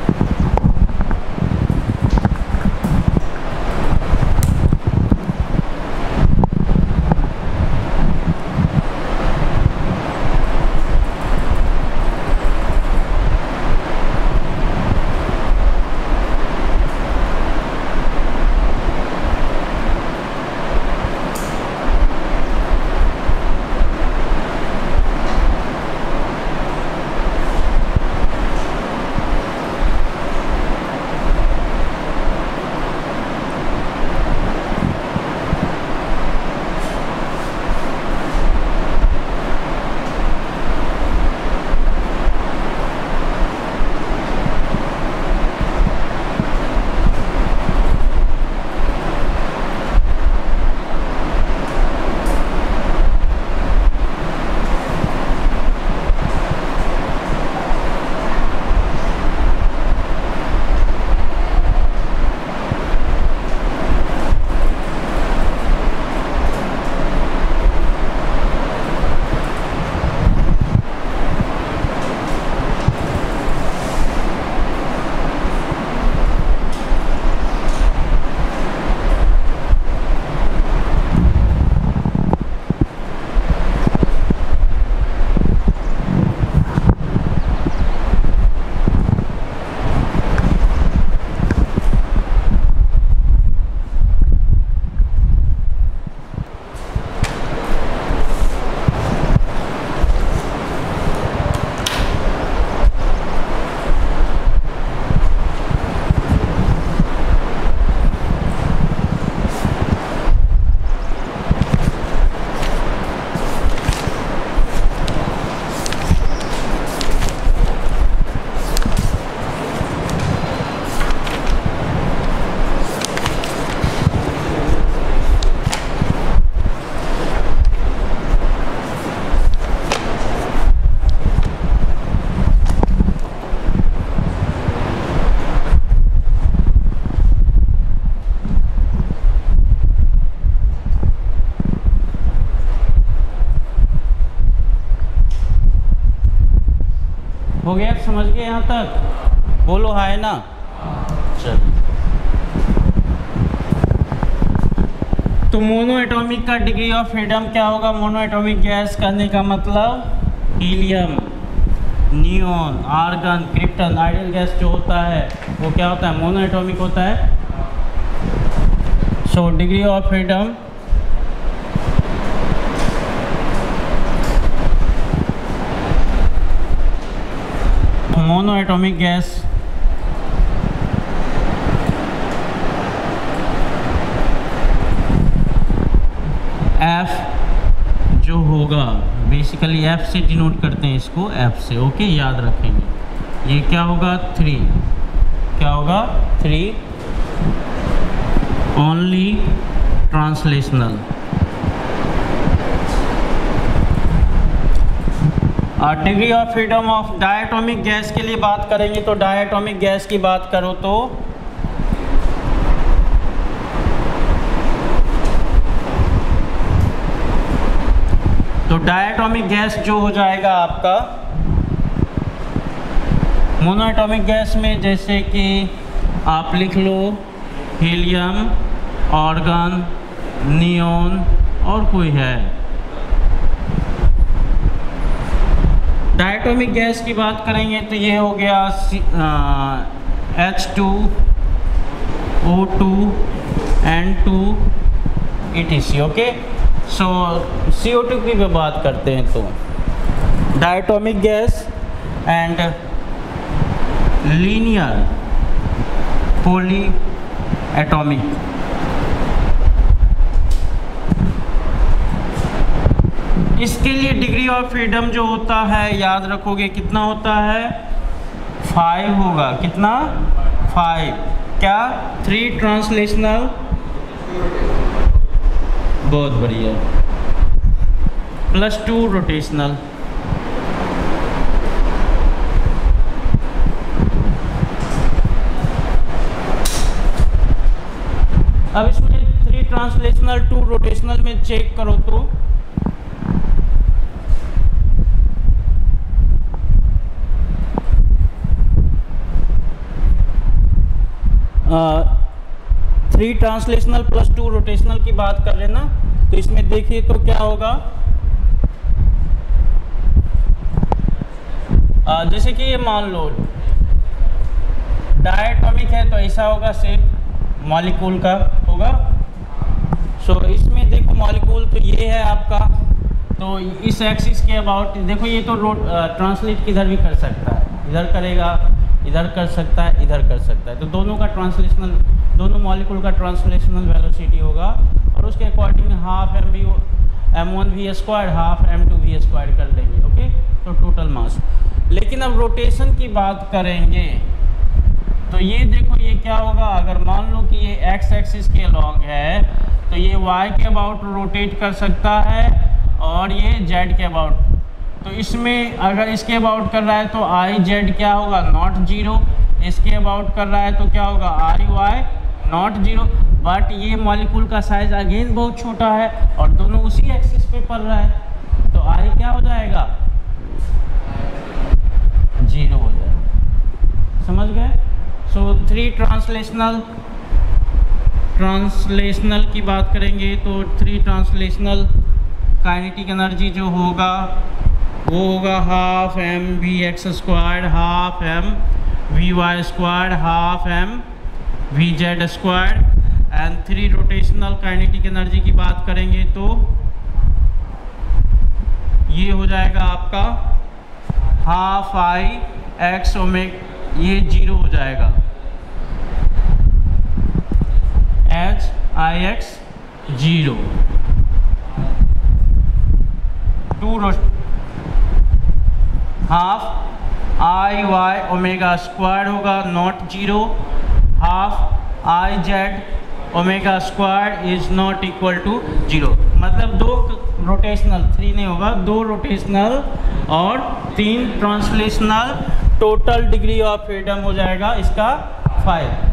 हो गया? समझ गए यहाँ तक? बोलो हाय ना। चलो तो मोनो एटॉमिक का डिग्री ऑफ फ्रीडम क्या होगा? मोनो एटॉमिक गैस करने का मतलब helium, neon, argon, krypton, ideal gas जो होता है वो क्या होता है? मोनो एटॉमिक होता है। So degree of freedom mono atomic gas F जो होगा, बेसिकली एफ से डिनोट करते हैं इसको, एफ से। ओके, याद रखेंगे। ये क्या होगा? 3। क्या होगा? 3 only translational. Degree of freedom of diatomic gas के लिए बात करेंगे तो डायटोमिक गैस की बात करो तो डायटोमिक गैस जो हो जाएगा आपका मोनोएटॉमिक गैस में, जैसे कि आप लिख लो हीलियम, आर्गन, नियॉन और कोई है। डायटोमिक गैस की बात करेंगे तो ये हो गया H2, O2, N2, etc. Okay, सो CO2 की भी बात करते हैं तो diatomic gas and linear poly atomic. इसके लिए डिग्री ऑफ फ्रीडम जो होता है याद रखोगे कितना होता है, 5 होगा। कितना? 5। क्या? 3 ट्रांसलेशनल, बहुत बढ़िया, +2 रोटेशनल। अब इसमें 3 ट्रांसलेशनल 2 रोटेशनल में चेक करो तो 3 ट्रांसलेशनल +2 रोटेशनल की बात कर रहे ना, तो इसमें देखिए तो क्या होगा, जैसे कि ये मान लो डायटोमिक है तो ऐसा होगा, शेप मॉलिक्यूल का होगा। सो इसमें देखो मॉलिक्यूल तो ये है आपका, तो इस एक्सिस के अबाउट देखो, ये तो ट्रांसलेट किधर भी कर सकता है, इधर करेगा, इधर कर सकता है, इधर कर सकता है, तो दोनों का ट्रांसलेशनल, दोनों मॉलिक्यूल का ट्रांसलेशनल वेलोसिटी होगा, और उसके according half m1v², half m2v² कर लेंगे। ओके, तो टोटल मास। लेकिन अब रोटेशन की बात करेंगे तो ये देखो ये क्या होगा, अगर मान लो कि ये x एक्सिस के लॉन्ग है तो ये y के अबाउट रोटेट कर सकता है, और ये z के अबाउट। तो इसमें अगर इसके अबाउट कर रहा है तो आई जेड क्या होगा, नॉट 0। इसके अबाउट कर रहा है तो क्या होगा, आई वाई नॉट 0। बट ये मॉलिक्यूल का साइज अगेन बहुत छोटा है और दोनों उसी एक्सिस पे पड़ रहा है, तो आई क्या हो जाएगा, 0 हो जाएगा। समझ गए? सो 3 ट्रांसलेशनल की बात करेंगे तो 3 ट्रांसलेशनल काइनेटिक एनर्जी जो होगा वो होगा half mvx², half mvy², half mvz²। And 3 rotational kinetic energy की बात करेंगे तो ये हो जाएगा आपका हाफ i x ओमेगा, ये 0 हो जाएगा, h i x 0। 2 half I Y omega होगा, not 0। Half I Z omega is not equal to 0। मतलब 2 रोटेशनल, 3 नहीं होगा, 2 रोटेशनल और 3 translational, total degree of freedom हो जाएगा इसका 5।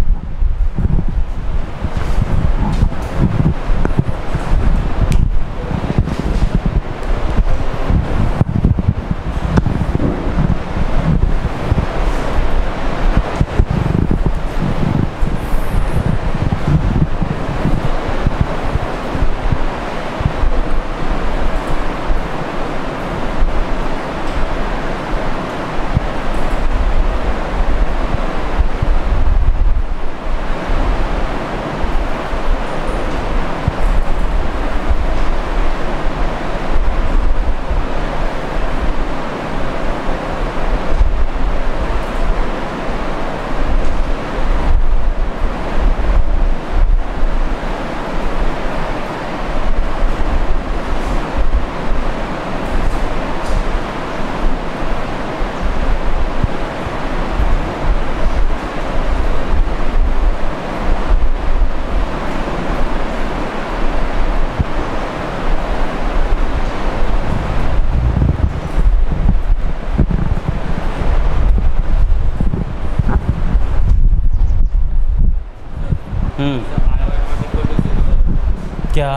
क्या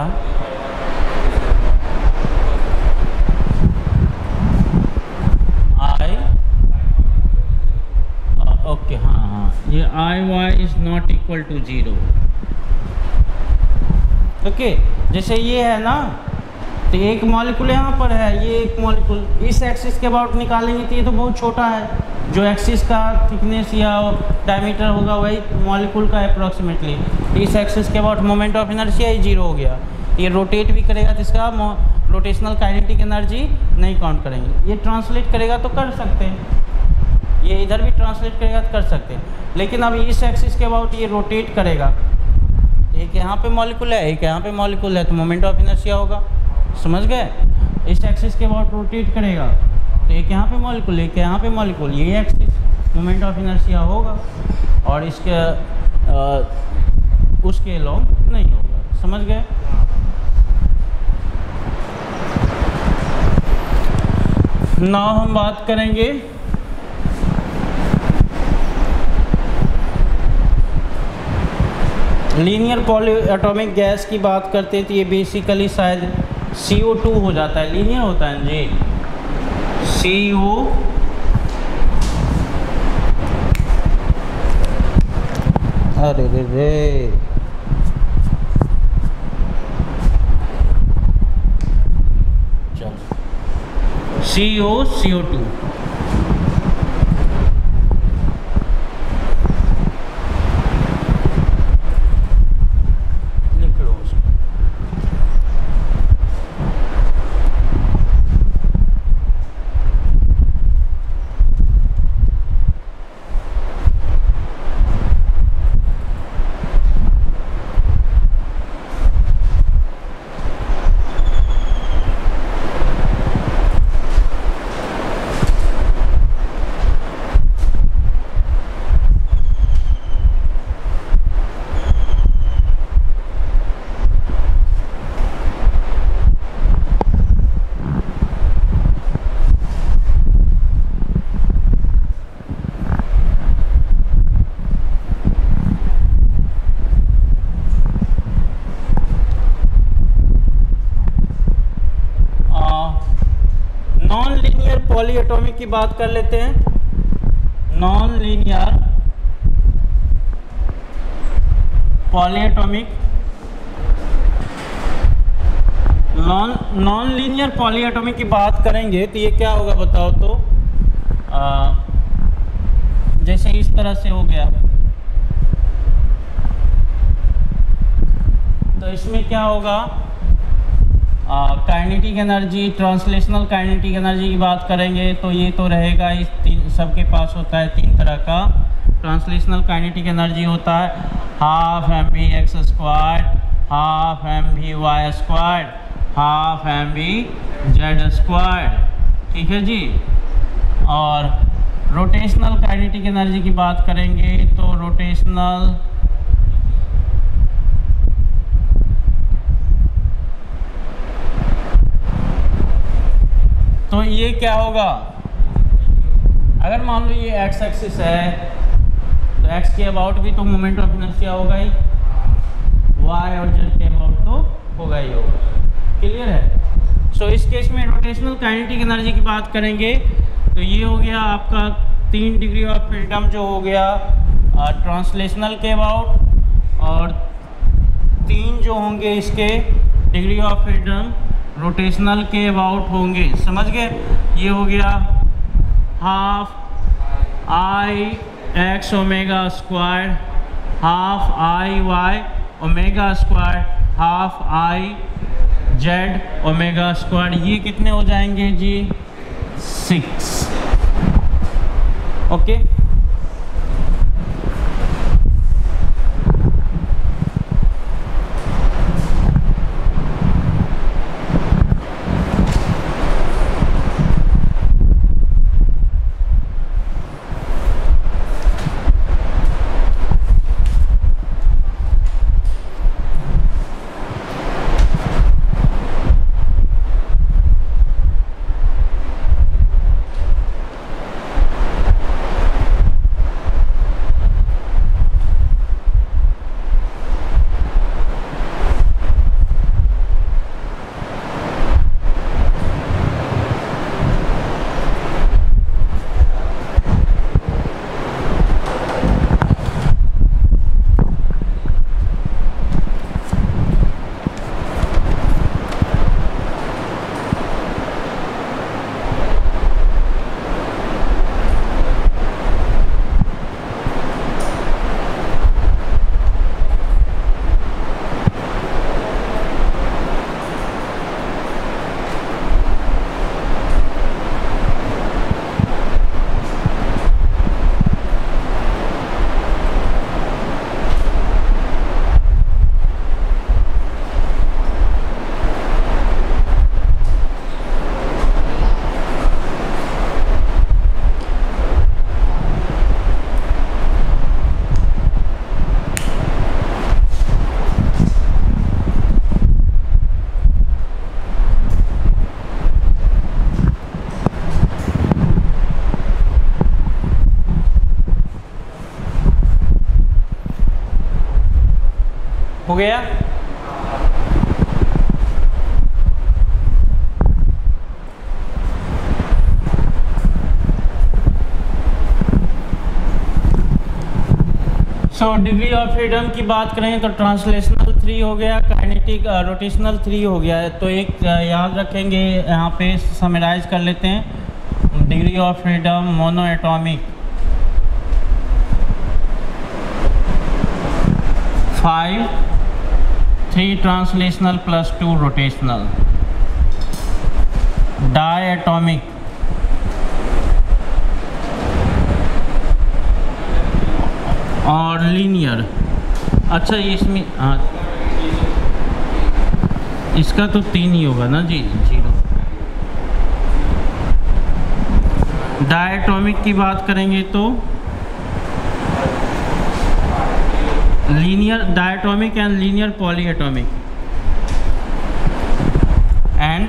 आई, ओके, हाँ, ये I Y is not equal to 0। Okay, जैसे ये है ना, तो एक मॉलिक्यूल यहाँ पर है, ये एक मॉलिक्यूल इस एक्सिस के अबाउट निकालेंगे तो ये तो बहुत छोटा है, जो एक्सिस का थिकनेस या डायमीटर होगा वही मॉलिक्यूल का अप्रॉक्सीमेटली। इस एक्सिस के अबाउट मोमेंट ऑफ इनर्शिया ही 0 हो गया। ये रोटेट भी करेगा तो इसका रोटेशनल काइनेटिक एनर्जी नहीं काउंट करेंगे, ये ट्रांसलेट करेगा तो कर सकते हैं। ये इधर भी ट्रांसलेट करेगा तो कर सकते हैं, लेकिन अब इस एक्सिस के अबाउट ये रोटेट करेगा, एक यहाँ पे मॉलिक्यूल है, एक यहाँ पे मॉलिक्यूल है, तो मोमेंट ऑफ इनर्शिया होगा। समझ गए? इस एक्सिस के अबाउट रोटेट करेगा तो एक यहाँ पे मॉलिक्यूल, एक यहाँ पे मॉलिक्यूल, ये एक्सिस, मोमेंट ऑफ इनर्शिया होगा, और इसके उसके अलोंग नहीं होगा। समझ गए? नाउ हम बात करेंगे लीनियर पॉली एटॉमिक गैस की बात करते हैं, तो ये बेसिकली शायद CO2 हो जाता है, लीनियर होता है जी, CO। अरे रे रे, चलो CO2। नॉन लीनियर पॉलीएटॉमिक की बात कर लेते हैं। Non linear polyatomic, non linear polyatomic की बात करेंगे तो ये क्या होगा बताओ तो, जैसे इस तरह से हो गया, तो इसमें क्या होगा, kinetic energy, translational kinetic energy की बात करेंगे तो ये तो रहेगा, इस तीन सबके पास होता है तीन तरह का। ट्रांसलेशनल काइनेटिक एनर्जी होता है half mv(x², half mv(y², half mv(z²), ठीक है जी। और रोटेशनल काइनेटिक एनर्जी की बात करेंगे तो रोटेशनल तो ये क्या होगा, अगर मान लो ये एक्स एक्सिस है तो एक्स के अबाउट भी तो मोमेंट ऑफ इनर्शिया होगा ही, वाई और जेड के अबाउट तो होगा ही होगा। क्लियर है? सो इस केस में रोटेशनल काइनेटिक एनर्जी की बात करेंगे तो ये हो गया आपका 3 डिग्री ऑफ फ्रीडम जो हो गया ट्रांसलेशनल के अबाउट, और 3 जो होंगे इसके डिग्री ऑफ फ्रीडम रोटेशनल के अबाउट होंगे। समझ गए? ये हो गया half I(x) omega, half I(y) omega, half I(z) omega. ये कितने हो जाएंगे जी? 6। ओके। हो गया। सो डिग्री ऑफ फ्रीडम की बात करें तो ट्रांसलेशनल 3 हो गया, काइनेटिक रोटेशनल 3 हो गया है। तो एक याद रखेंगे, यहाँ पे समराइज कर लेते हैं। Degree of freedom mono atomic 5, 3 translational plus 2 rotational. Di atomic और लीनियर। अच्छा इसमें हाँ, इसका तो 3 ही होगा ना जी, 0। डायटोमिक की बात करेंगे तो linear diatomic and linear polyatomic and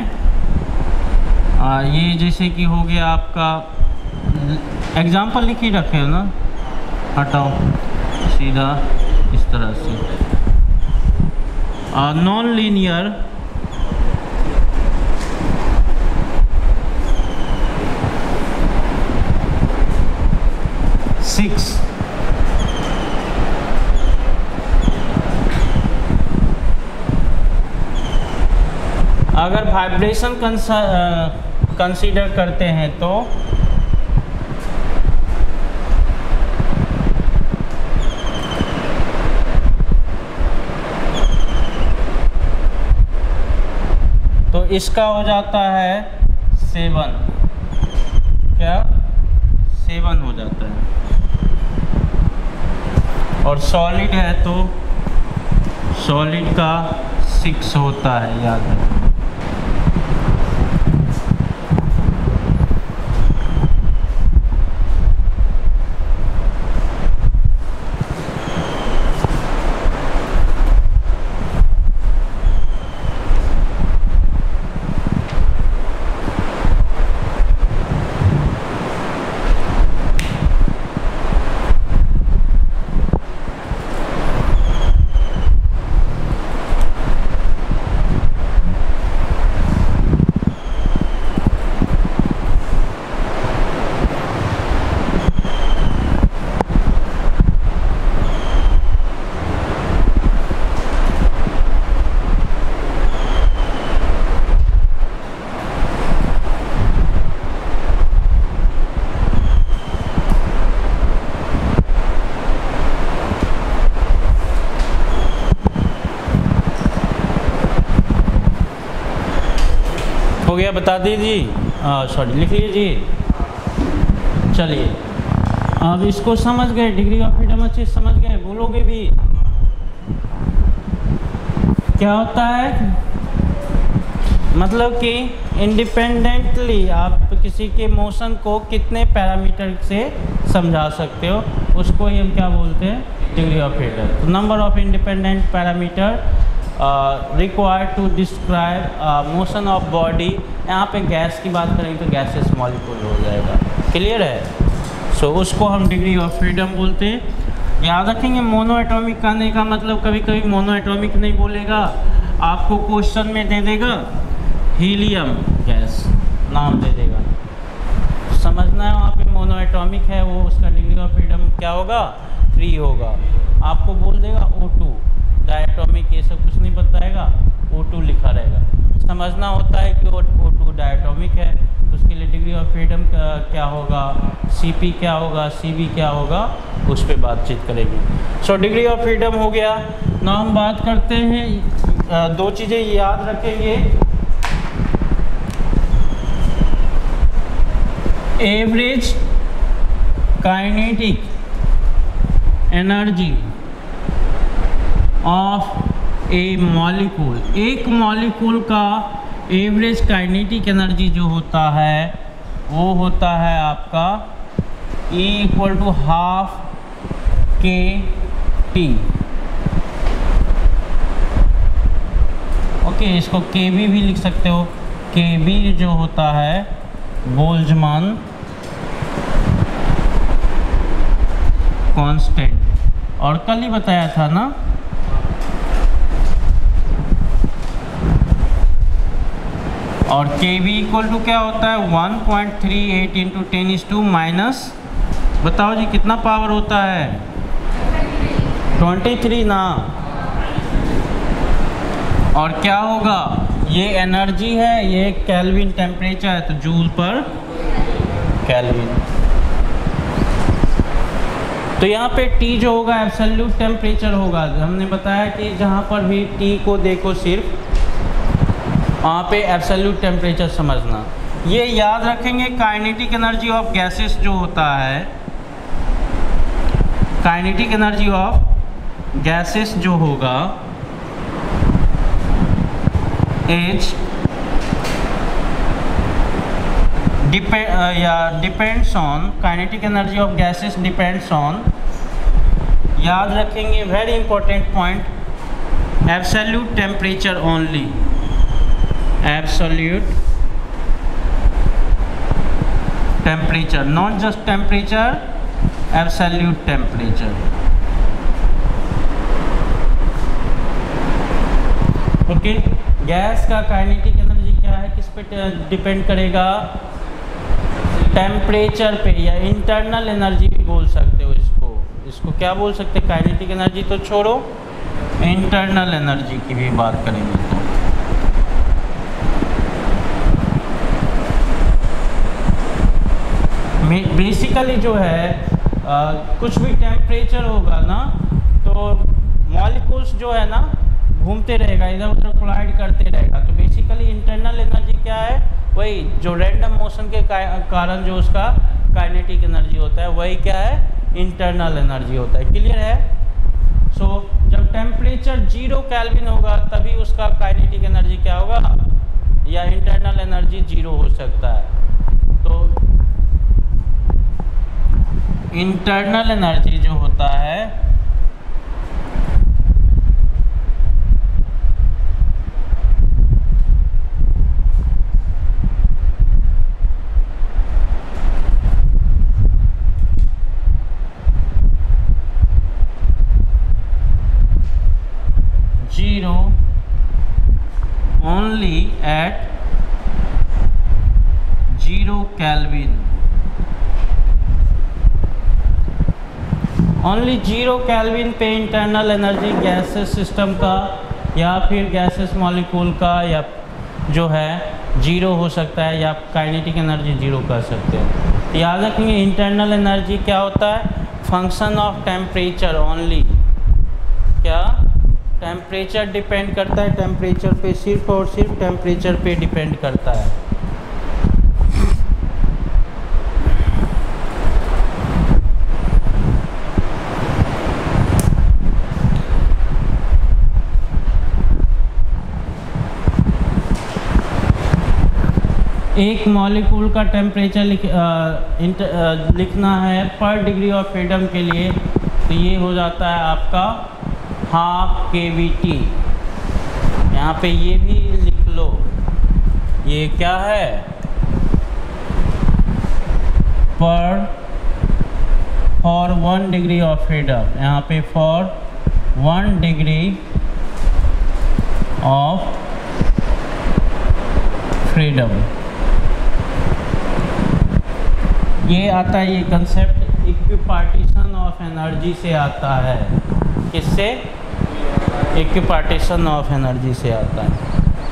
ये जैसे कि हो गया आपका एग्जाम्पल लिख ही रखे हो ना, हटाओ सीधा इस तरह से। नॉन लीनियर सिक्स, अगर वाइब्रेशन कंसीडर करते हैं तो इसका हो जाता है 7, क्या 7 हो जाता है। और सॉलिड है तो सॉलिड का 6 होता है, याद है। हो गया, बता दीजिए, सॉरी लिख लीजिए। चलिए अब इसको समझ गए, डिग्री ऑफ फ्रीडम अच्छे समझ गए, बोलोगे भी क्या होता है, मतलब कि इंडिपेंडेंटली आप किसी के मोशन को कितने पैरामीटर से समझा सकते हो, उसको ही हम क्या बोलते हैं, डिग्री ऑफ फ्रीडम। तो number of independent parameter required to describe motion of body. यहाँ पे गैस की बात करेंगे तो गैसेस मॉलिक्यूल हो जाएगा, क्लियर है। सो उसको हम डिग्री ऑफ फ्रीडम बोलते हैं। याद रखेंगे मोनो एटॉमिक कहने का मतलब, कभी कभी मोनो एटॉमिक नहीं बोलेगा, आपको क्वेश्चन में दे देगा हीलियम गैस नाम दे देगा, समझना है वहाँ पे मोनो एटॉमिक है वो, उसका डिग्री ऑफ फ्रीडम क्या होगा, 3 होगा। आपको बोल देगा O2 डायटोमिक, ये सब कुछ नहीं बताएगा, O2 लिखा रहेगा। समझना होता है कि O2 डायटोमिक है, तो उसके लिए डिग्री ऑफ फ्रीडम क्या होगा, CP क्या होगा, CB क्या होगा, उस पर बातचीत करेंगे। सो डिग्री ऑफ फ्रीडम हो गया। ना हम बात करते हैं, 2 चीज़ें याद रखेंगे, average kinetic energy of a molecule. एक मॉलिक्यूल का एवरेज काइनेटिक एनर्जी जो होता है वो होता है आपका E = 12 kT। ओके, इसको kB भी लिख सकते हो। kB जो होता है बोल्ट्जमान कांस्टेंट, और कल ही बताया था ना और kV इक्वल टू क्या होता है 1.38 इंटू 10⁻⁻, बताओ जी कितना पावर होता है 23 ना। और क्या होगा, ये एनर्जी है, ये केल्विन टेम्परेचर है, तो जूल पर केल्विन। तो यहाँ पे T जो होगा एब्सोल्यूट टेम्परेचर होगा। हमने बताया कि जहाँ पर भी T को देखो सिर्फ वहाँ पे एब्सोल्यूट टेम्परेचर समझना। ये याद रखेंगे, काइनेटिक एनर्जी ऑफ गैसेस जो होता है, काइनेटिक एनर्जी ऑफ गैसेस जो होगा depends on, kinetic energy of gases depends on, याद रखेंगे very important point, absolute temperature only, absolute temperature, not just temperature, absolute temperature. Okay, gas का kinetic energy क्या है, किस पे डिपेंड करेगा, टेम्परेचर पे, या इंटरनल एनर्जी भी बोल सकते हो इसको क्या बोल सकते हैं, काइनेटिक एनर्जी तो छोड़ो, इंटरनल एनर्जी की भी बात करेंगे। तो बेसिकली जो है कुछ भी टेम्परेचर होगा ना तो मॉलिक्यूल्स जो है ना घूमते रहेगा, इधर उधर कोलाइड करते रहेगा। तो बेसिकली इंटरनल एनर्जी क्या है, वही जो रैंडम मोशन के कारण जो उसका काइनेटिक एनर्जी होता है, वही क्या है, इंटरनल एनर्जी होता है। क्लियर है। सो जब टेम्परेचर 0 केल्विन होगा तभी उसका काइनेटिक एनर्जी क्या होगा, या इंटरनल एनर्जी 0 हो सकता है। तो इंटरनल एनर्जी जो होता है only at 0 Kelvin, only 0 Kelvin पे इंटरनल एनर्जी गैसेस सिस्टम का या फिर गैसेस मॉलिक्यूल का या जो है 0 हो सकता है, या काइनेटिक एनर्जी 0 कर सकते हैं। याद रखेंगे इंटरनल एनर्जी क्या होता है, फंक्शन ऑफ टेम्परेचर ओनली। क्या टेम्परेचर डिपेंड करता है, टेम्परेचर पे सिर्फ और सिर्फ टेम्परेचर पे डिपेंड करता है। एक मॉलिक्यूल का टेम्परेचर लिखना है पर डिग्री ऑफ फ्रीडम के लिए, तो ये हो जाता है आपका 12 kVT। यहाँ पे ये भी लिख लो, ये क्या है, फॉर 1 डिग्री ऑफ फ्रीडम, यहाँ पे फॉर 1 डिग्री ऑफ फ्रीडम। ये आता है, ये कंसेप्ट इक्विपार्टीशन ऑफ एनर्जी से आता है। किससे, इक्विपार्टीशन ऑफ एनर्जी से आता है।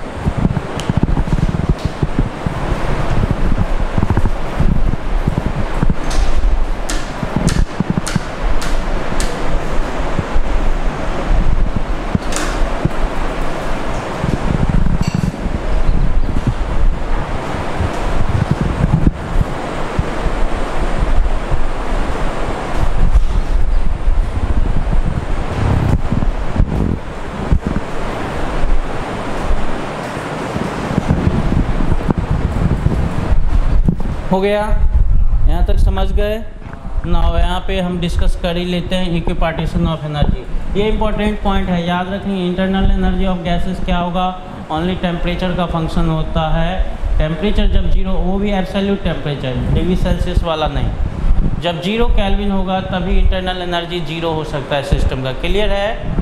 हो गया, यहाँ तक समझ गए ना। यहाँ पे हम डिस्कस कर ही लेते हैं इक्विपार्टीशन ऑफ एनर्जी। ये इंपॉर्टेंट पॉइंट है, याद रखेंगे। इंटरनल एनर्जी ऑफ गैसेस क्या होगा, ओनली टेम्परेचर का फंक्शन होता है। टेम्परेचर जब 0, वो भी एब्सोल्यूट टेम्परेचर, डिग्री सेल्सियस वाला नहीं। जब 0 केल्विन होगा तभी इंटरनल एनर्जी 0 हो सकता है सिस्टम का। क्लियर है।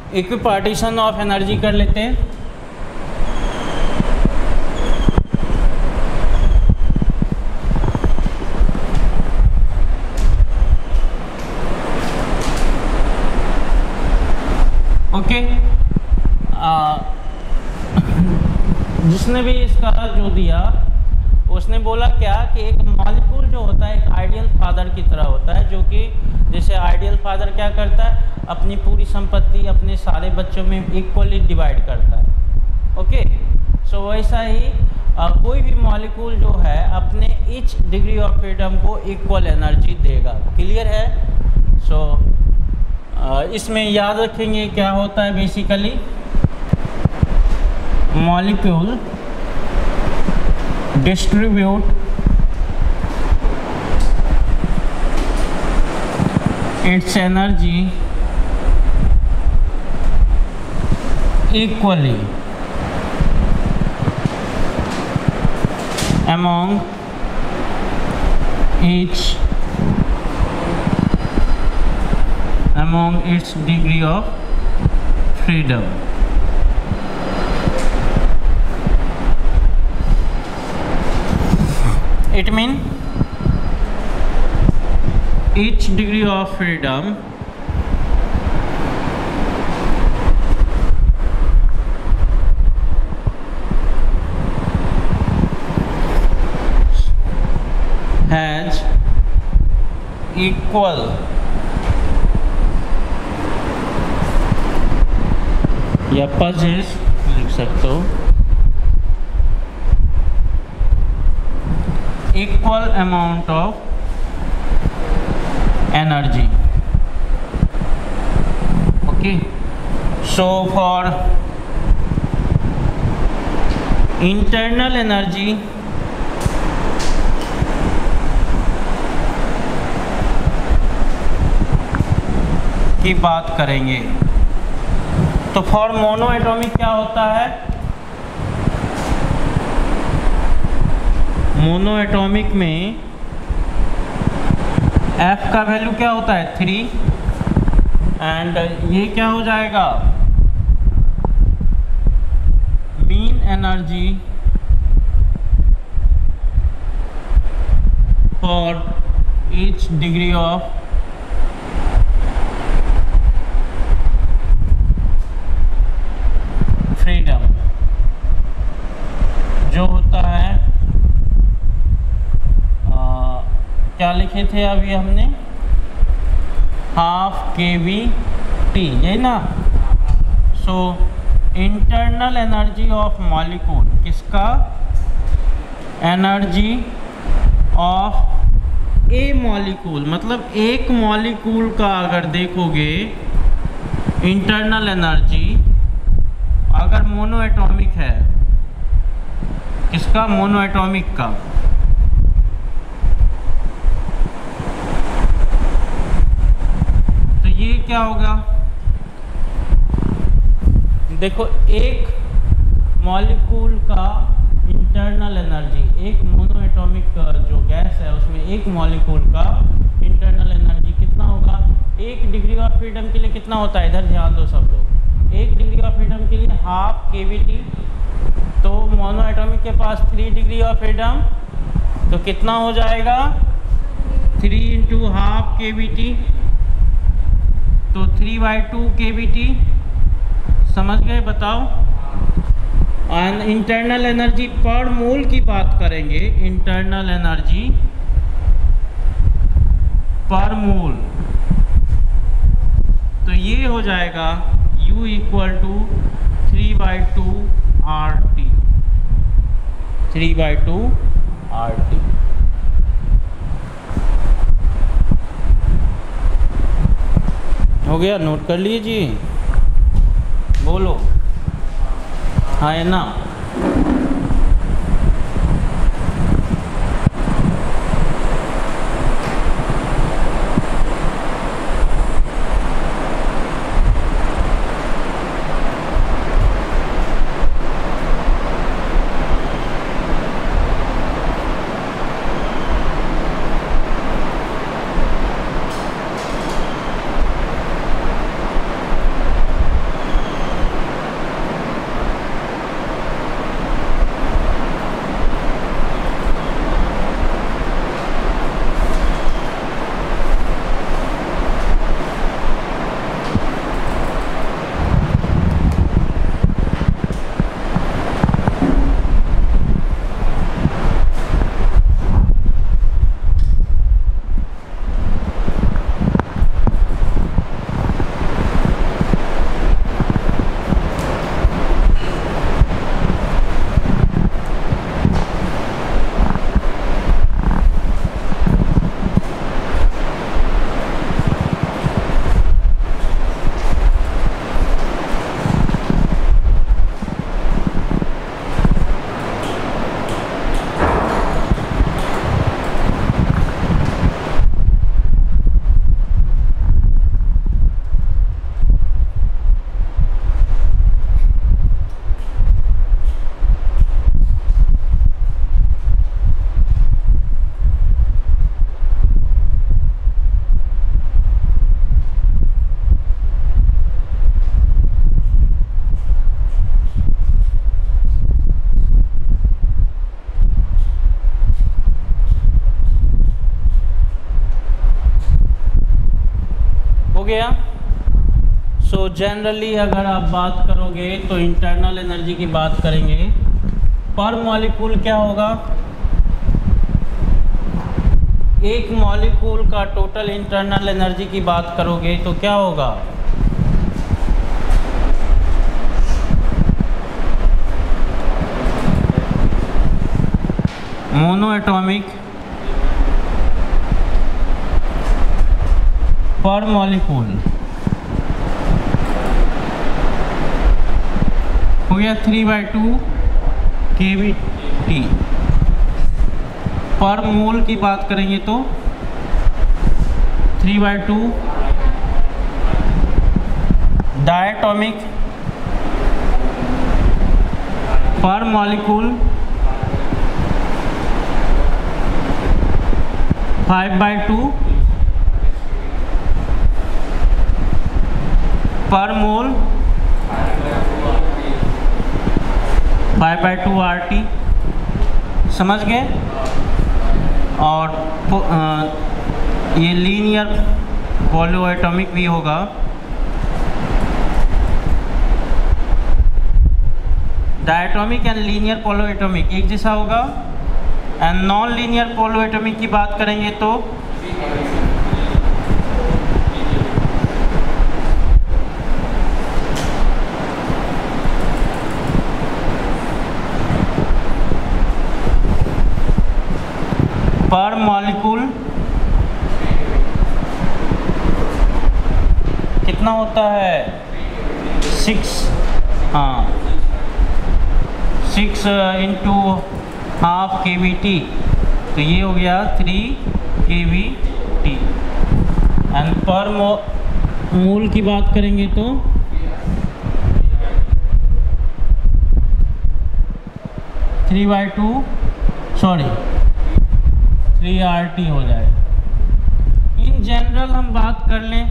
इक्विपार्टीशन ऑफ एनर्जी कर लेते हैं। ओके, जिसने भी इसका जो दिया उसने बोला क्या कि एक मॉलिक्यूल जो होता है एक आइडियल फादर की तरह होता है, जो कि जैसे आइडियल फादर क्या करता है, अपनी पूरी संपत्ति अपने सारे बच्चों में इक्वली डिवाइड करता है। ओके, सो वैसा ही कोई भी मॉलिक्यूल जो है अपने ईच डिग्री ऑफ फ्रीडम को इक्वल एनर्जी देगा। क्लियर है? सो इसमें याद रखेंगे क्या होता है, basically molecule distribute its energy equally among its degree of freedom. It means each degree of freedom has equal या possess लिख सकते हो equal amount of energy. Okay, so for internal energy की बात करेंगे तो फॉर मोनो एटॉमिक क्या होता है, मोनो एटॉमिक में F का वैल्यू क्या होता है 3 एंड ये क्या हो जाएगा mean energy for each degree of freedom जो होता है क्या लिखे थे अभी हमने, हाफ kVT, यही ना। So internal energy of molecule किसका, एनर्जी ऑफ ए मॉलिक्यूल, मतलब एक मॉलिक्यूल का अगर देखोगे इंटरनल एनर्जी अगर मोनो एटॉमिक है, किसका, मोनो एटॉमिक का, ये क्या होगा, देखो एक मॉलिक्यूल का इंटरनल एनर्जी, एक मोनो एटॉमिक जो गैस है उसमें एक मॉलिक्यूल का इंटरनल एनर्जी कितना होगा, एक डिग्री ऑफ फ्रीडम के लिए कितना होता है, इधर ध्यान दो सब लोग, एक डिग्री ऑफ फ्रीडम के लिए हाफ kVT, तो मोनो एटॉमिक के पास 3 डिग्री ऑफ फ्रीडम, तो कितना हो जाएगा 3 × हाफ kVT, तो 3/2 kVT, समझ गए, बताओ। और इंटरनल एनर्जी पर मोल की बात करेंगे, इंटरनल एनर्जी पर मोल, तो ये हो जाएगा U = 3/2 RT, 3/2 RT। हो गया, नोट कर लीजिए, बोलो हाँ है ना। हो गया। सो जनरली अगर आप बात करोगे तो इंटरनल एनर्जी की बात करेंगे, पर मॉलिक्यूल क्या होगा, एक मॉलिक्यूल का टोटल इंटरनल एनर्जी की बात करोगे तो क्या होगा, मोनो एटॉमिक पर मॉलिक्यूल हो गया 3/2 kBT। पर मोल की बात करेंगे तो 3/2 डायटोमिक पर मॉलिक्यूल 5/2 पर मोल 5/2 RT। समझ गए। और ये लीनियर पॉलो एटॉमिक भी होगा, diatomic and linear poly atomic एक जैसा होगा। And non linear poly atomic की बात करेंगे तो पर मॉलिक्यूल कितना होता है 6 × ½ kBT, तो ये हो गया 3 kBT। एंड पर मोल की बात करेंगे तो 3/2 3 RT हो जाएगा। इन जनरल हम बात कर लें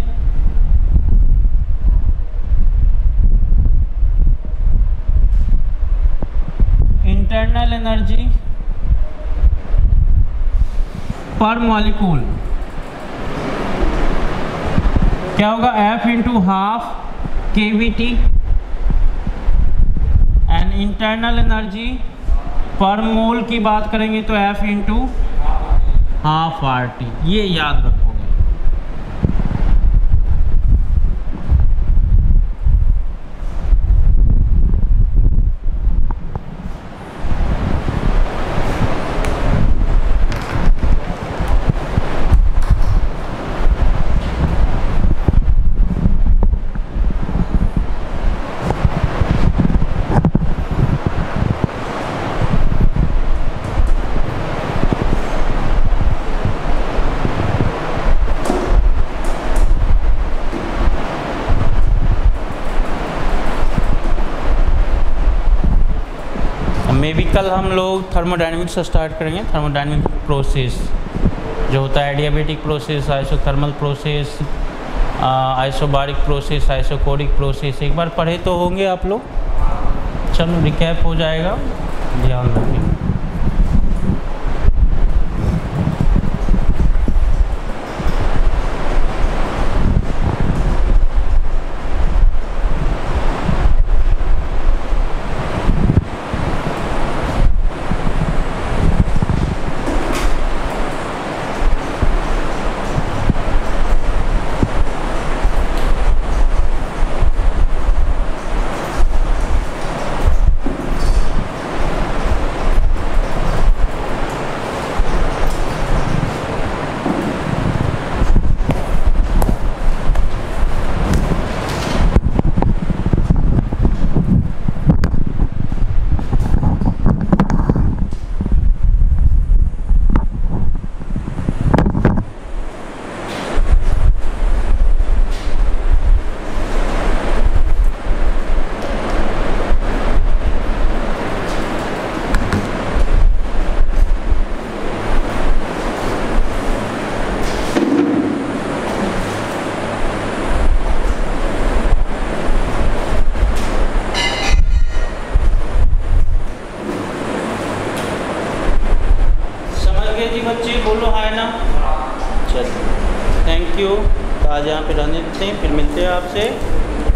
इंटरनल एनर्जी पर मॉलिक्यूल क्या होगा, F × ½ kBT। And internal energy पर मोल की बात करेंगे तो F × ½ RT। ये याद रखोगे। मे बी कल हम लोग थर्मोडायनेमिक्स से स्टार्ट करेंगे। थर्मोडायनेमिक प्रोसेस जो होता है, adiabatic process, isothermal process, isobaric process, isochoric process, एक बार पढ़े तो होंगे आप लोग। चलो रिकैप हो जाएगा, ध्यान रखिए। बच्चे बोलो हाय ना। चलो थैंक यू। आज यहाँ पे रहने देते हैं, फिर मिलते हैं आपसे।